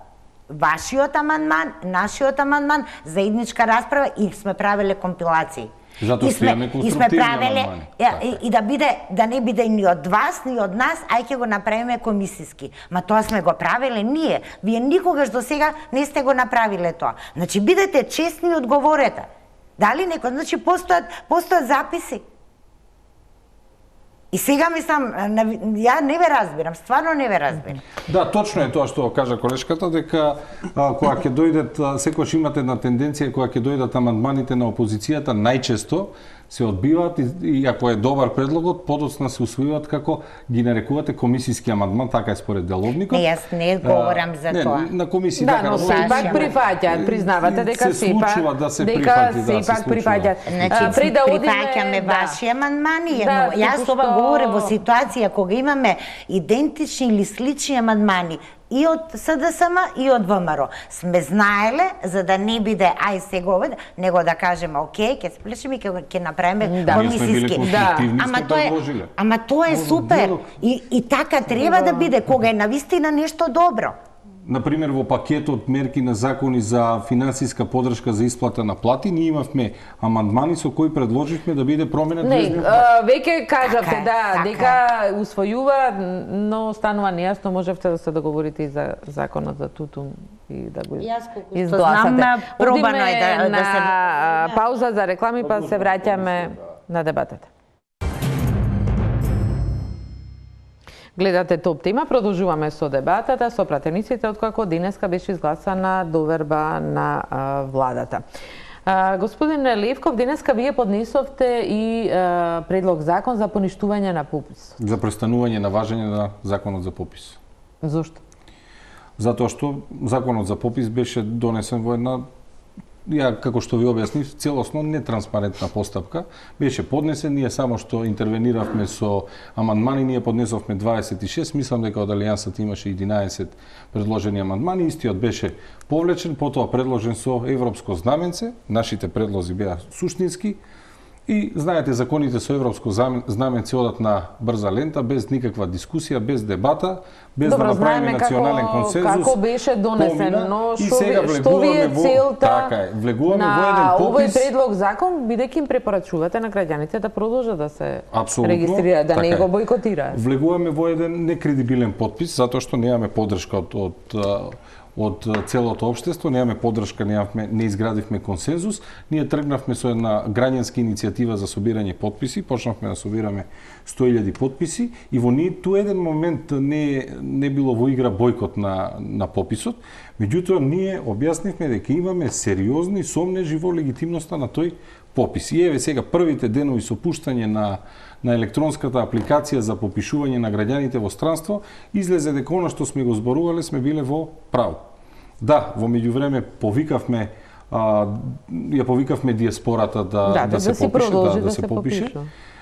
вашиот амандман, нашиот амандман, заедничка расправа и сме правеле компилации. Затоа сме правеле и да не биде ни од вас, ни од нас, ај ќе го направиме комисиски. Ма тоа сме го правеле ние. Вие никогаш до сега не сте го направиле тоа. Значи бидете честни и одговорете. Дали некој, значи постојат записи. И сега мислам, ја не ве разбирам, стварно не ве разбирам. Да, точно е тоа што кажа колешката, дека кога ќе дојдат, секогаш имате една тенденција, кога ќе дојдат амандманите на опозицијата, најчесто се одбиваат и ако е добар предлогот, подоцна се усвојуваат како ги нарекувате комисиски амандман, така е според деловникот. Не, јас не говорам за тоа. На комисија така. Да, но се пак прифаќаат, признавате дека се случува да се прифати, да се прифаќаат. Значи, прифаќаме ваши амандмани, но јас ова говорам во ситуација кога имаме идентични или слични амандмани и од СДСМ и од ВМРО. Сме знаеле за да не биде ај сега овде, него да кажеме окей, ќе сплешиме, ќе направиме комисиски. Ама тоа е супер. И така треба да биде кога е навистина нешто добро. Например, во пакетот мерки на закони за финансиска поддршка за исплата на плати, ние имавме амандмани со кои предложивме да биде променет влезниот. Веќе кажавте дека усвојува, но станува нејасно, можевте да се договорите и за законот за тутун и да го изгласате. Пробано е да се пауза за реклами, па се враќаме на дебатата. Гледате Топ тема, продолжуваме со дебатата со пратениците откако денеска беше изгласана доверба на владата. Господин Левков, денеска вие поднесовте и предлог закон за поништување на попис. За престанување на важење на законот за попис. Зошто? Затоа што законот за попис беше донесен во една, ја како што ви објаснив, целосно нетранспарентна постапка. Беше поднесен, ние само што интервениравме со амандмани, ние поднесовме 26, мислам дека од Алијансата имаше 11 предложени амандмани, истиот беше повлечен, потоа предложен со европско знаменце, нашите предлози беа суштински, И знаете, законите со европско знаменце одат на брза лента, без никаква дискусија, без дебата, без да направиме национален консензус. Како беше донесен, но што ви е целта така влегуваме во еден попис. Овој предлог закон, бидејќи им препорачувате на граѓаните да продолжат да се Апсолутно, регистрираат, да така не го бойкотираат. Влегуваме во еден некредибилен подпис, затоа што немаме поддршка од целото општество, немаме поддршка, не изградивме консензус. Ние тргнавме со една граѓанска иницијатива за собирање подписи, почнавме да собираме 100.000 подписи и во ниту еден момент не било во игра бойкот на пописот. Меѓутоа, ние објаснивме дека имаме сериозни сомнежи во легитимноста на тој попис. И еве сега првите денови со пуштање на електронската апликација за попишување на граѓаните во странство, излезе дека она што сме го зборувале сме биле во право. Да, во меѓувреме ја повикавме диаспората да се попише.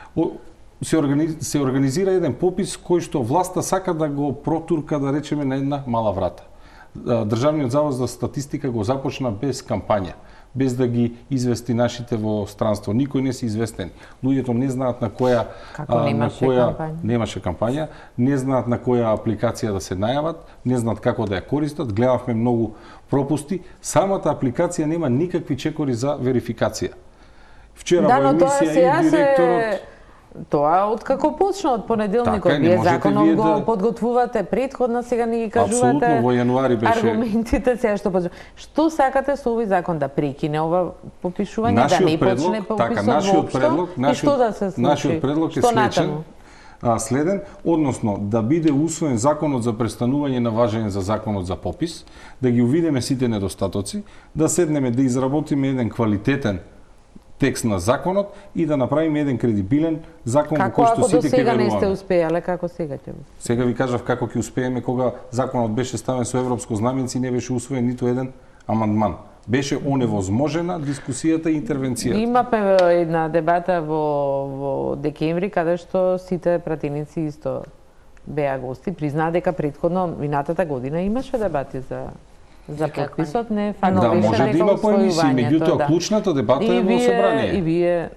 Се организира еден попис кој што власта сака да го протурка, да речеме, на една мала врата. Државниот завод за статистика го започна без кампања, без да ги извести нашите во странство. Никој не се известен. Луѓето не знаат на која немаше кампања, не знаат на која апликација да се најават, не знаат како да ја користат. Гледавме многу пропусти. Самата апликација нема никакви чекори за верификација. Вчера во емисија и директорот Тоа откако почна од понеделникот, вие законот го подготвувате предходно, сега ни ги кажувате. Апсолутно, во јануари беше аргументите сега што почна. Што сакате со овој закон да прекине ова попишување, да не почне пописот воопшто? И што да се случи? Нашиот предлог е следен, односно да биде усвоен законот за престанување на важење за законот за попис, да ги увидиме сите недостатоци, да седнеме да изработиме еден квалитетен текст на законот и да направиме еден кредибилен закон во кој што сите ќе веруваме. Како ако до сега не сте успеале, како сега ќе го? Сега ви кажав како ќе успееме кога законот беше ставен со европско знаменце и не беше усвоен ниту еден амандман. Беше оневозможена дискусијата и интервенцијата. Имавме една дебата во декември каде што сите пратеници исто беа гости, признаа дека претходно минатата година имаше дебати за подписот, не факт да, беше може да има поемисии, меѓутоа клучната дебата е во собрание. И вие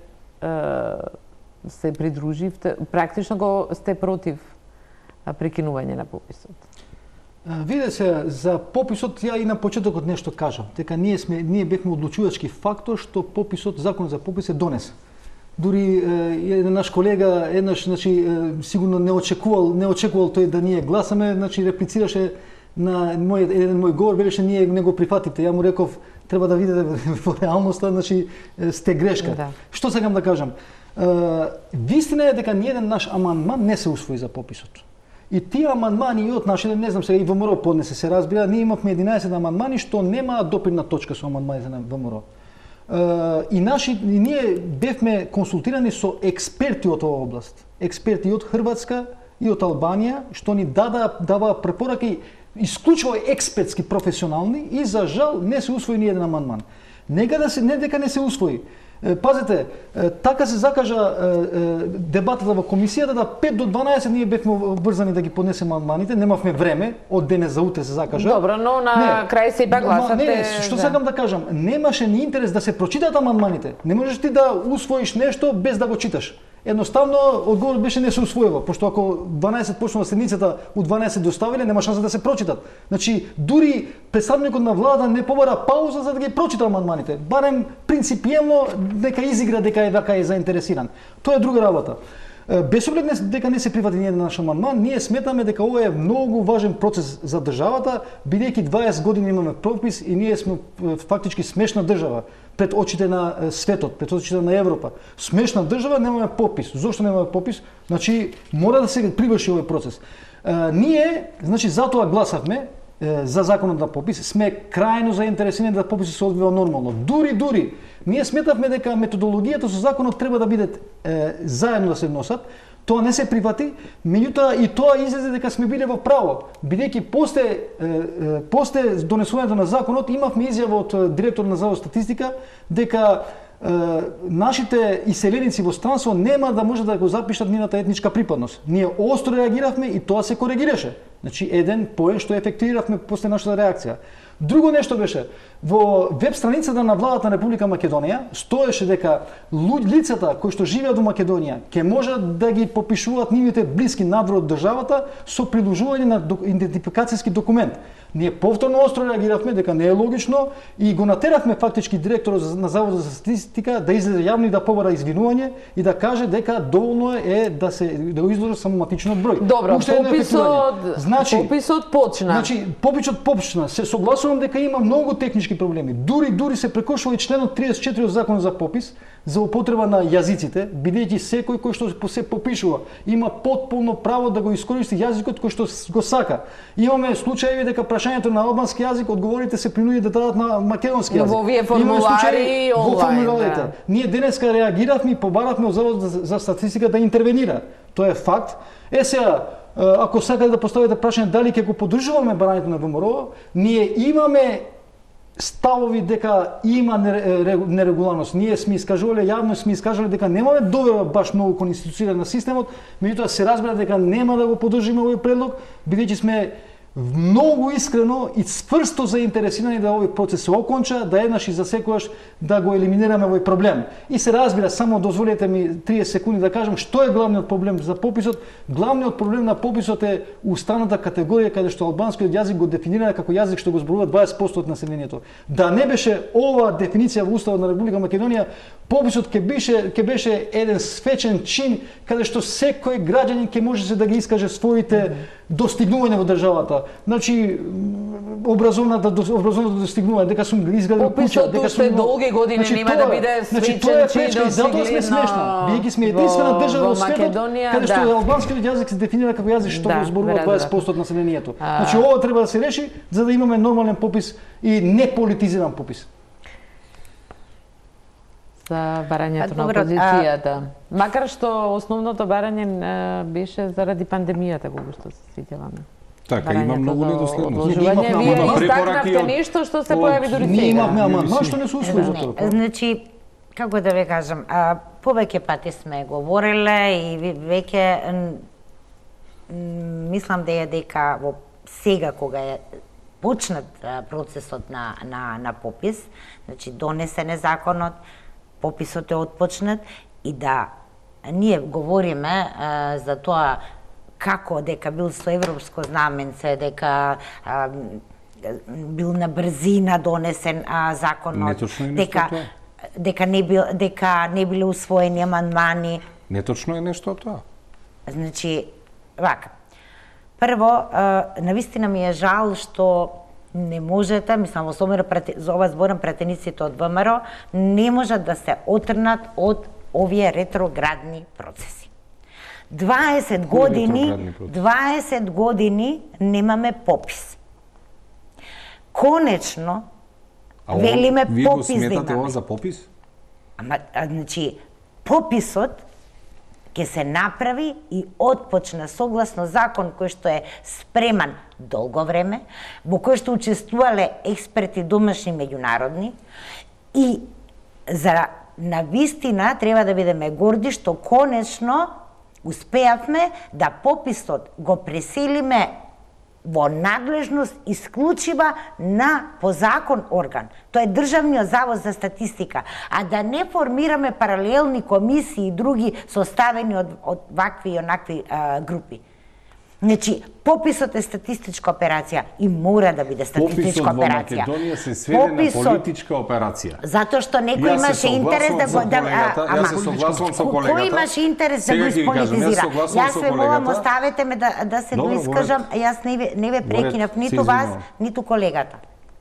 се придруживте, практично го сте против прекинување на пописот. Виде се, за пописот ја и на почетокот нешто кажам, дека ние бевме одлучувачки фактор што пописот, закон за попис е донесе. Дури еден наш колега еднаш, сигурно не очекувал тој да ние гласаме, реплицираше на еден мој говор, велеше ние не го прифатите. Ја му реков, треба да видите во реалноста, сте грешка. Да. Што сакам да кажам? Вистина е дека ниеден наш амандман не се усвои за пописот. И тие амандмани и од нашите, не знам сега и ВМРО поднесе се разбира, ние имавме 11 амандмани што немаат допирна точка со амандманите на ВМРО. И ние бевме консултирани со експерти од оваа област. Експерти од Хрватска и од Албанија, што ни даваа препораки исклучиво експертски, професионални и за жал не се усвои ни еден амандман. Не дека не се усвои. Пазете, така се закажа дебатата во комисијата да 5 до 12 ние бевме врзани да ги поднесеме амандманите, немавме време, од денес за утре се закажа. Добро, но на крај се пак гласате. Што сакам да кажам, немаше ни интерес да се прочитаат амандманите. Не можеш ти да усвоиш нешто без да го читаш. Едноставно одговорот беше не се усвоива, пошто ако 12 почнува седницата, у 12 доставиле, нема шанса да се прочитат. Значи, дури представникот на влада не побара пауза за да ги прочита амандманите. Барем принципиелно дека изигра дека е заинтересиран. Тоа е друга работа. Без оглед дека не се прифати ни еден наш амандман, ние сметаме дека ова е многу важен процес за државата, бидејќи 20 години имаме пропис и ние сме фактички смешна држава пред очите на светот, пред очите на Европа. Смешна држава, немаме попис. Зошто немаме попис? Значи, мора да се приврши овој процес. Ние, затоа гласавме за законот на попис, сме крајно заинтересирани да пописот се одвива нормално. Дури, ние сметавме дека методологијата со законот треба да биде заедно да се носат. Тоа не се прифати, меѓутоа и тоа излезе дека сме биле во право, бидејќи после донесувањето на законот имавме изјава од директор на Завод статистика дека нашите иселеници во странство нема да може да го запишат нивната етничка припадност. Ние остро реагиравме и тоа се коригираше. Значи, еден пое што ефектуиравме после нашата реакција. Друго нешто беше, во веб страницата на владата на Република Македонија стоеше дека лицата кои што живеат во Македонија ќе можат да ги попишуваат нивните блиски надвор од државата со приложување на идентификацијски документ. Ние повторно остро реагиравме дека не е логично и го натеравме фактички директорот на Заводот за статистика да излезе јавно и да побара извинување и да каже дека доволно е да го изложи само матичниот број. Добро, пописот почна. Значи, пописот почна. Се согласувам дека има многу технички проблеми. Дури се прекошува и членот 34 од Законот за попис за употреба на јазиците, бидејќи секој кој што се попишува има потполно право да го искористи јазикот кој што го сака. Имаме случаи дека прашањето на албански јазик одговорите се принуди да дадат на македонски јазик. Во овие формулари онлайн. Да. Ние денеска реагиравме и побаравме од Заводот за статистика да интервенира. Тоа е факт. Сега, ако сакате да поставите прашање дали ќе го поддржуваме барањето на ВМРО, ние имаме ставови дека има нерегуларност. Ние сме искажувале јавно, сме искажале дека немаме доверба баш многу кон институциите на системот, меѓутоа се разбира дека нема да го поддржиме овој предлог, бидејќи сме многу искрено и цврсто заинтересирани да овој процес се оконча, да еднаш и за секогаш да го елиминираме овој проблем. И се разбира, само дозволете ми 30 секунди да кажам што е главниот проблем за пописот. Главниот проблем на пописот е уставната категорија каде што албанскиот јазик го дефинира како јазик што го зборува 20% од населението. Да не беше ова дефиниција во Уставот на Република Македонија, пописот ќе беше еден свечен чин каде што секој граѓанин ќе може да ги искаже своите достигнувања во државата. Значи, образовното достигнување, дека сум изградил куќа, дека сум долги години нема да биде свечен чин и затоа сме смешна. Бидејќи сме единствена држава во светот каде што албанскиот јазик се дефинира како јазик што го зборува 20% од населението. Значи, ова треба да се реши за да имаме нормален попис и не политизиран попис. За барањето на опозицијата. Макар што основното барање беше заради пандемијата, кога што се сеќаваме. Така, има многу недоследност. Вие истакнавте нешто што се појави дури сега. Ние имавме амандман што не се усвои за тоа. Значи, како да ви кажам, повеќе пати сме говореле и веќе мислам дека во сега кога е почнат процесот на попис, значи донесен е законот, пописот е отпочнат и да ние говориме за тоа како дека бил со европско знаменце, дека бил на брзина донесен законот, дека не биле усвоени амандмани. Неточно е нешто тоа. Значи, вака. Прво, навистина ми е жал што не можете, мислам, за ова зборам пратениците од ВМРО, не можат да се отрнат од овие ретроградни процеси. 20 години немаме попис. Конечно, велиме попис да имаме. Вие го сметате ова за попис? Значи, пописот ќе се направи и отпочна согласно закон кој што е спреман долго време, во кој што учествувале експерти домашни и меѓународни и за навистина треба да бидеме горди што конечно успеавме да пописот го преселиме во надлежност исклучива на по закон орган. Тоа е Државниот завод за статистика, а да не формираме паралелни комисии и други составени од вакви и онакви групи. Значи, пописот е статистичка операција и мора да биде статистичка операција. Пописот во Македонија се сведе на политичка операција. Затоа што некој имаше интерес да го Јас се согласувам со колегата. Кој имаше интерес да го исполитизира? Јас ве молам, оставете ме да се доискажам, јас не ве прекинав ниту вас, ниту колегата.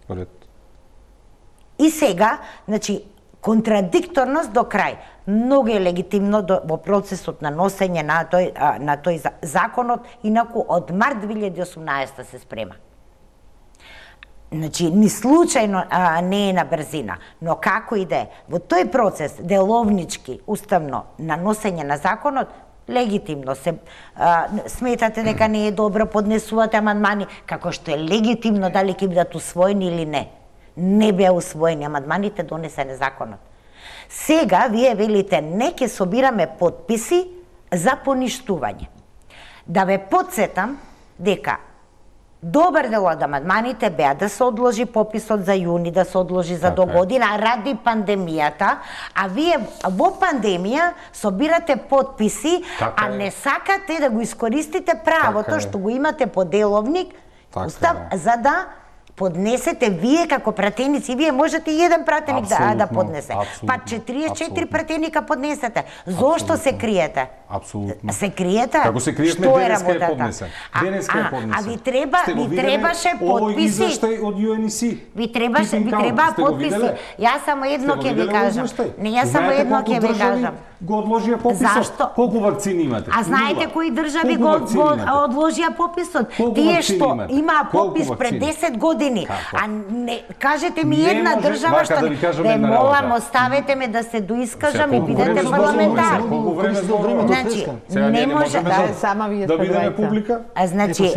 И сега, значи, контрадикторност до крај. Многу е легитимно во процесот на носење на тој законот, инаку од март 2018 се спрема. Значи, ни случајно не е на брзина, но како и да е, во тој процес, деловнички, уставно, на носење на законот, легитимно се сметате дека не е добро, поднесувате амандмани, како што е легитимно дали ќе бидат усвоени или не. Не беа усвоени амандманите, донесен е законот. Сега вие велите не ќе собираме подписи за поништување. Да ве подсетам дека Добар дел од амандманите беа да се одложи пописот за јуни, да се одложи за до година ради пандемијата, а вие во пандемија собирате потписи, а не сакате да го искористите правото што го имате по деловник, устав, за да поднесете вие како пратеници, вие можете и еден пратеник да поднесе. Па 44 пратеника поднесете. Зошто се криете? Апсолутно. Се криете? Како се криевме, денеска е поднесен. Денеска е поднесен. А ви требаше подписи. Овој извештај од UNEC. Ви треба подписи. Јас само едно ќе ви кажам. Не, јас само едно ќе ви кажам. Го одложија пописот. Зашто? Колку вакцини имате? А знаете кои држави го одложија пописот? Тие што имаа попис пред 10 години. А не кажете ми една држава што ве молам, оставете ме да се доискажам и бидете парламентар. Значи, не може да сама вие да бидеме публика. Значи,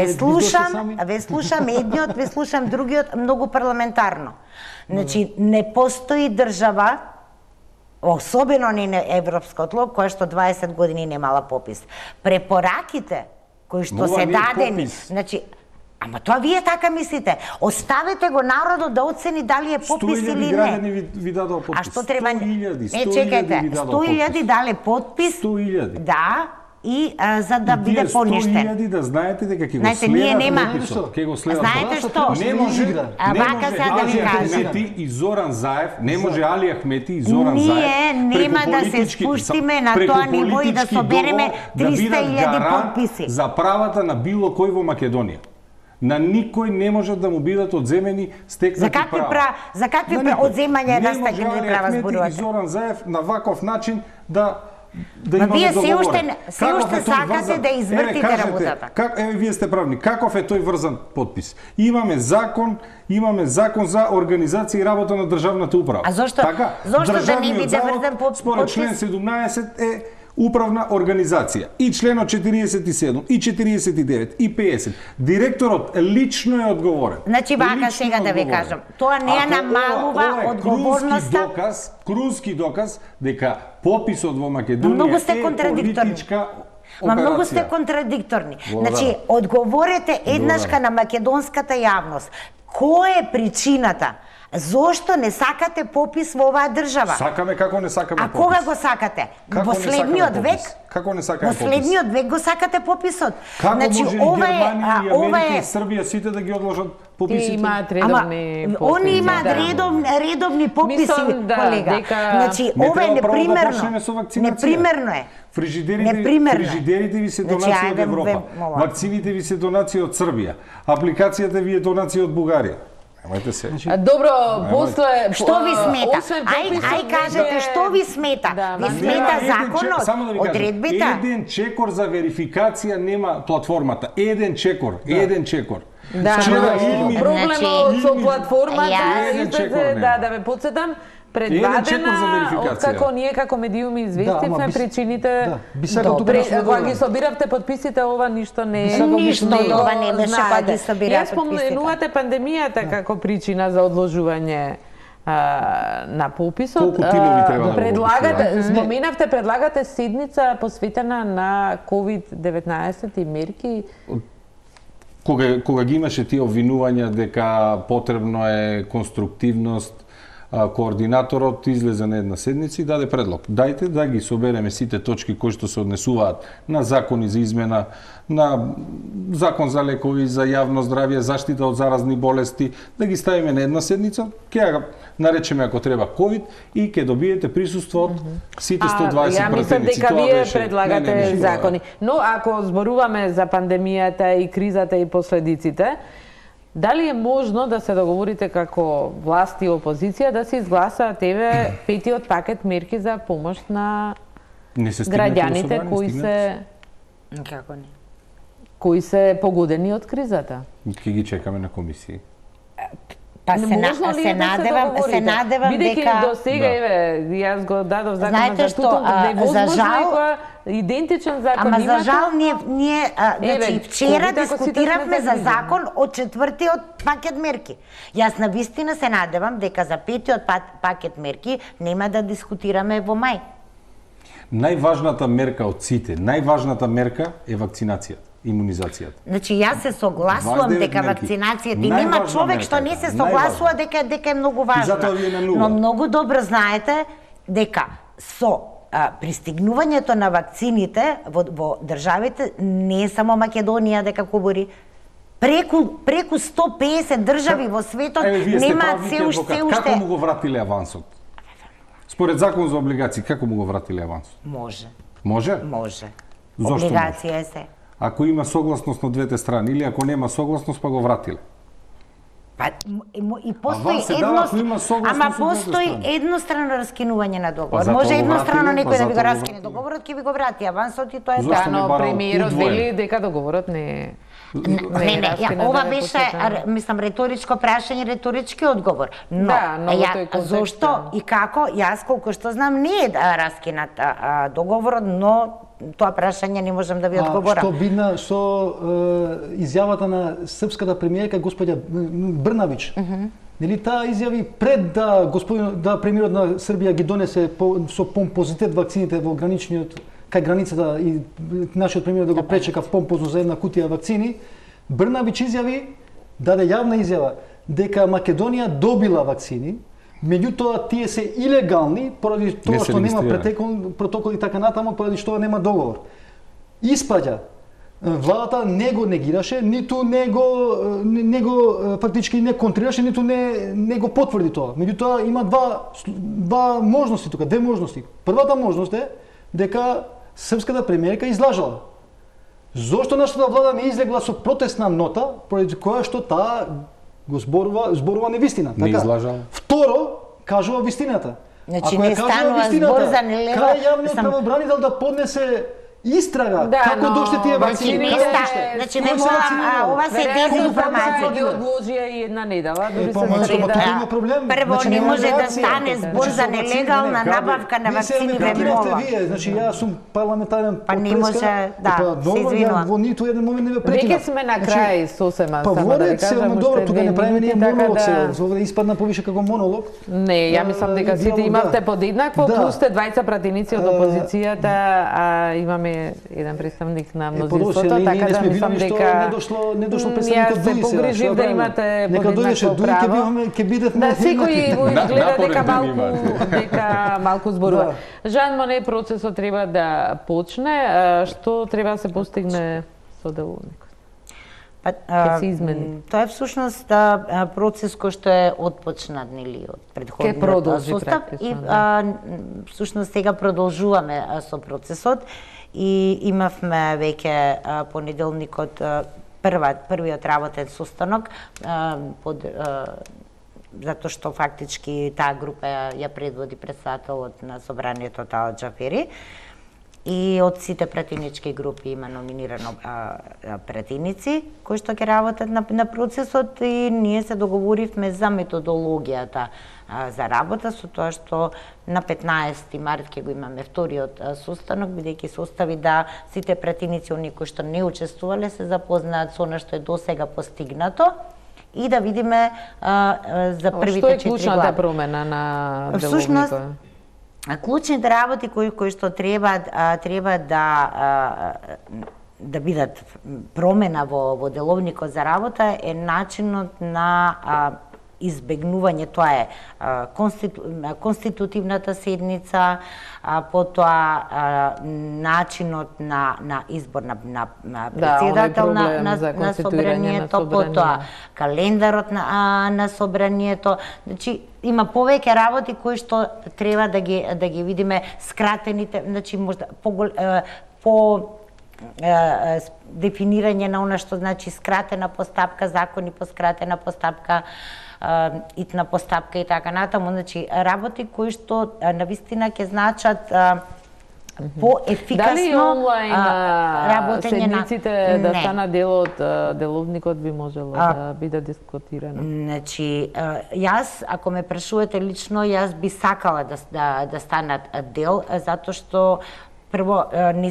ве слушам едниот, ве слушам другиот многу парламентарно. Значи, не постои држава, особено не на европското лоб, која што 20 години немала попис. Препораките кои што се дадени, значи, ама тоа вие така мислите. Оставете го народот да оцени дали е попис или не. 100.000 граѓани ви дадоа попис. А што треба? 100.000 чекайте, 100.000 дале подпис. 100.000. Да, и за да биде поништен. 100.000 да знаете дека ќе го следат пописот. Ќе го следат. Знаете што? Не може. Вака сега да ви кажам. Ахмети и Зоран Заев, не може Али Ахмети и Зоран Заев. Ние нема да се спуштиме на тоа ниво и да собереме 300.000 подписи. За правата на било кој во Македонија. На никој не може да му бидат одземени стекнати права. За какви одземања на стекнати права зборувате? Не може Али Ахмети и Зоран Заев на ваков начин да имаме вие договорен. се уште сакате да извртите работата. Еве вие сте правни. Каков е тој врзан подпис? Имаме закон за организација и работа на државната управа. А зошто да не биде врзан подпис? Според член 17 е управна организација. И членот 47, и 49, и 50. Директорот лично е одговорен. Значи, вака сега да ви кажам. Тоа не намалува одговорноста. Крунски доказ дека пописот во Македонија е политичка операција. Многу сте контрадикторни. Значи, одговорете еднашка на македонската јавност. Која е причината? Зошто не сакате попис во оваа држава? Сакаме, како не сакаме попис. А кога го сакате? Во следниот век? Како не сакаме попис? Во следниот век го сакате пописот. Како може и Германија и Америка и Србија сите да ги одложат пописите? Имаат редовни пописи. Они имаат редовни пописи, колега. Значи, ова е непримерно е. Фрижидерите ви се донација од Европа. Вакцините ви се донација од Србија. Апликацијата ви е донација од Бугарија. Добро, после... Што ви смета? Ај кажете, што ви смета? Ви смета законот, одредбите? Еден чекор за верификација нема платформата. Еден чекор. Да, проблемот со платформата, да ве подсетам, предвадена, откако ние како медиуми известивме причините. Кога ги собиравте подписите, ова ништо не е. Ништо ова не беше кога ги собиравте подписите. Ја споменувате пандемијата како причина за одложување на пописот. Колку тимови треба да споменавте, предлагате седница посветена на COVID-19 и мерки. Кога ги имаше тие обвинувања дека потребно е конструктивност, координаторот излезе на една седница и даде предлог. Дајте да ги собереме сите точки кои што се однесуваат на закони за измена, на закон за лекови, за јавно здравје, заштита од заразни болести, да ги ставиме на една седница, ќе ја наречеме ако треба ковид и ќе добиете присуство од сите 120 пратеници. Ја мислам дека вие предлагате закони. Но ако зборуваме за пандемијата и кризата и последиците, дали е можно да се договорите како власт и опозиција да се изгласаат петиот пакет мерки за помош на граѓаните кои се погодени од кризата? Ќе ги чекаме на комисии. Па се надевам дека до сега јас го дадов закон за статутот, невозможно идентичен закон имате. Ама за жал ние значи вчера дискутиравме за закон од четвртиот пакет мерки. Јас навистина се надевам дека за петиот пакет мерки нема да дискутираме во мај. Најважната мерка од сите, најважната мерка е вакцинацијата. имунизацијата. Значи, јас се согласувам дека вакцинацијата и нема човек што не се согласува дека е многу важна. Но многу добро знаете дека со пристигнувањето на вакцините во државите, не е само Македонија дека кобори, преку 150 држави во светот немаат се уште. Како му го вратиле авансот? Според закон за облигации, како му го вратиле авансот? Може. Може? Може. Зошто облигација е се. Ако има согласност на двете страни или ако нема согласност, па го вратиле. Па и постои еднострано раскинување на договор. Може еднострано некој да ви го раскине договорот, ќе ви го врати авансот и тоа е тоа. Но премиерот вели дека договорот не е. Не, ова беше, мислам, реторичко прашање, реторички одговор. Но, зошто и како, јас колку што знам, не е раскинат договорот, но тоа прашање не можам да ви одговорам. Што бидна со изјавата на српската премиерка госпоѓа Брнабич. Нели таа изјави пред да премиерот на Србија ги донесе со помпозитет вакцините во граничниот кај границата и нашиот премиер да го пречека помпозно за една кутија вакцини, Брнабич изјави, даде јавна изјава дека Македонија добила вакцини, меѓутоа тие се илегални поради тоа што нема протокол и така натаму, поради што нема договор. Испаѓа владата не го негираше, ниту не го фактички не контрираше, ниту не го потврди тоа. Меѓутоа има два можности тука, две можности. Првата можност е дека српската премиерка излажала. Зошто нашата влада не излегла со протестна нота, поради која што таа го зборува невистина? Не излажала. Второ, кажува вистината. Значи не станува збор за нелегал. Кај јавниот правобранител да поднесе истрага како доште тие вакцини? Значи не морам, ова се дезинформација. Ги одложија и една недела, дури се има проблем. Прво не може да стане збор за нелегална набавка на вакцини во Европа. Значи јас сум парламентарен па не може, се извинувам. Во ниту еден момент не ве прекинав. Веќе сме на крај сосема, само да ви кажам. Добро, тука не правиме ние монолог сега, овде испадна повише како монолог. Не, ја мислам дека сите имавте подеднакво, плюс сте двајца пратеници од опозицијата, а имаме еден представник на мнозинството, така да мислам дека не дошло представникот Дуи сега. Се погрижив да имате подеднакво право. Да секој го изгледа дека малку зборува. Жан Моне, процесот треба да почне, што треба да се постигне со деловникот? Тоа е всушност процес кој што е отпочнат нели од претходниот состав и всушност сега продолжуваме со процесот и имавме веќе понеделникот првиот работен состанок под затоа што фактички таа група ја предводи претседателот на собранието Талат Џафери. И од сите пратенички групи има номинирано пратеници кои што ќе работат на процесот и ние се договоривме за методологијата за работа, со тоа што на 15 март ќе го имаме вториот состанок, бидејќи се остави да сите пратеници, оние кои што не учествувале, се запознаат со она што е досега постигнато и да видиме за првите 4 глави. Што е клучната промена на деловникот? Клучните работи кои што треба да бидат промена во деловникот за работа е начинот на избегнување, тоа е конститутивната седница, потоа начинот на избор на председател на собранието, потоа календарот на собранието. Значи има повеќе работи кои што треба да ги видиме скратените, значи можда по дефинирање на она што значи скратена постапка, закони по скратена постапка, итна постапка и така натаму, значи работи кои што навистина ќе значат по-ефикасно дали онлайн седниците да станат дел од деловникот би можело да биде дискутирано? Значи, јас, ако ме прашувате лично, јас би сакала да станат дел, затоа што прво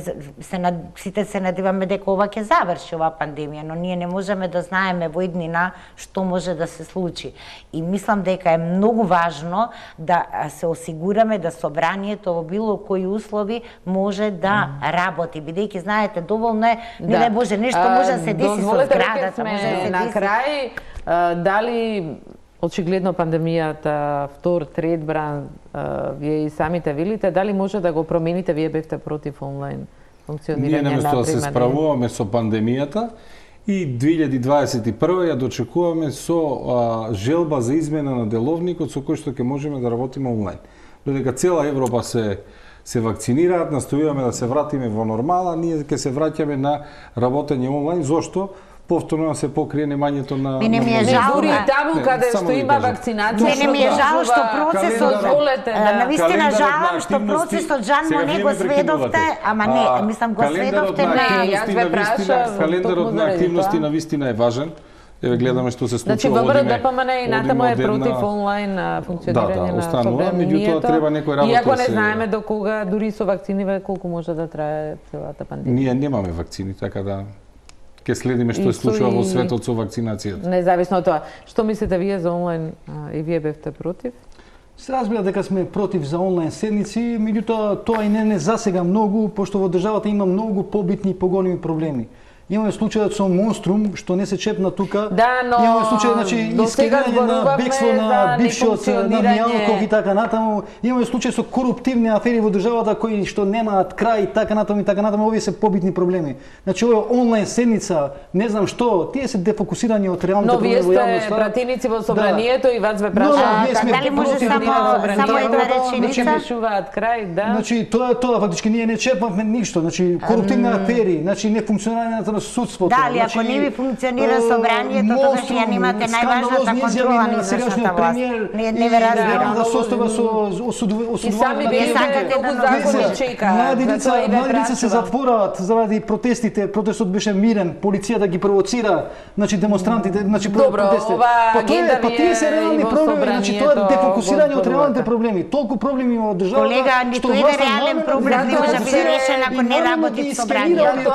сите се надеваме дека ова ќе заврши оваа пандемија, но ние не можеме да знаеме во иднина што може да се случи. И мислам дека е многу важно да се осигураме да собранието во било кои услови може да работи, бидејќи знаете доволно е, не дај Боже, нешто може да се деси со зградата, може да се на деси. крај, дали очигледно пандемијата, втор, трет бран, вие и самите велите, дали може да го промените, вие бевте против онлайн функционирање, Ние наместо да се справуваме со пандемијата и 2021 ја дочекуваме со желба за измена на деловникот со кој што ќе можеме да работиме онлайн. Додека цела Европа се вакцинираат, настојуваме да се вратиме во нормала, ние ќе се враќаме на работење онлайн. Зошто? Повторно се покрие немањето на... Мене ми е жал, дури таму каде што има вакцинација. Мене ми е жал што процесот, навистина жалам што процесот жално не го сведовте, ама не, мислам го сведовте на... Календарот на активности на вистина е важен. Еве гледаме што се случува. Значи ВМРО ДПМН и натаму е против онлайн функционирање на собранието. Треба некој работа. Иако не знаеме до кога дури со вакцини колку може да трае целата пандемија. Ние немаме вакцини, така да ќе следиме што се случува во светот со вакцинацијата. Независно од тоа, што мислите вие за онлайн и вие бевте против? Се разбира дека сме против за онлайн седници, меѓутоа тоа и не засега многу, пошто во државата има многу побитни и поголеми проблеми. Имаме случајот со Монструм, што не се чепна тука. Да, но имаме случај, значи, искривање на бегство на бившиот на Мијалков и така натаму. Имаме случај со коруптивни афери во државата кои што немаат крај, така натаму и така натаму. Овие се побитни проблеми. Значи, ова онлайн седница, не знам што, тие се дефокусирани од реалните проблеми во јавноста. Но вие сте пратеници во собранието и вас ве прашаат дали може само една реченица? Пишуваат крај, да. Значи, тоа фактички ние не чепнавме ништо. Значи, коруптивни афери, значи нефункционирањето на судството. Дали, ако не ви функционира собранието, тогаш ја немате најважната контрола на извршната власт. Не ве разбирам. Да состава со и сами вие сакате да закони чека. Млади лица се затворат заради протестите. Протестот беше мирен, полицијата ги провоцира, значи демонстрантите, значи протестите. Па тие се реални проблеми, значи тоа е дефокусирање од реалните проблеми. Толку проблеми има од државата. Колега, ниту еден реален проблем не може да биде решен ако не работи собранието.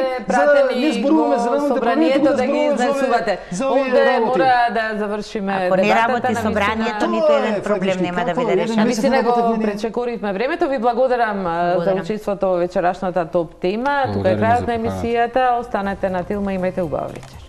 Не зборуваме за реалните проблеми, да ги изнесувате. Овде мора да завршиме дебатата. Ако не работи собранието, ниту еден проблем нема да биде решен. Вистина го пречекоривме времето. Ви благодарам за учеството во вечерашната топ тема. Тука е крајот на емисијата. Останете на Тилма, имајте убав вечер.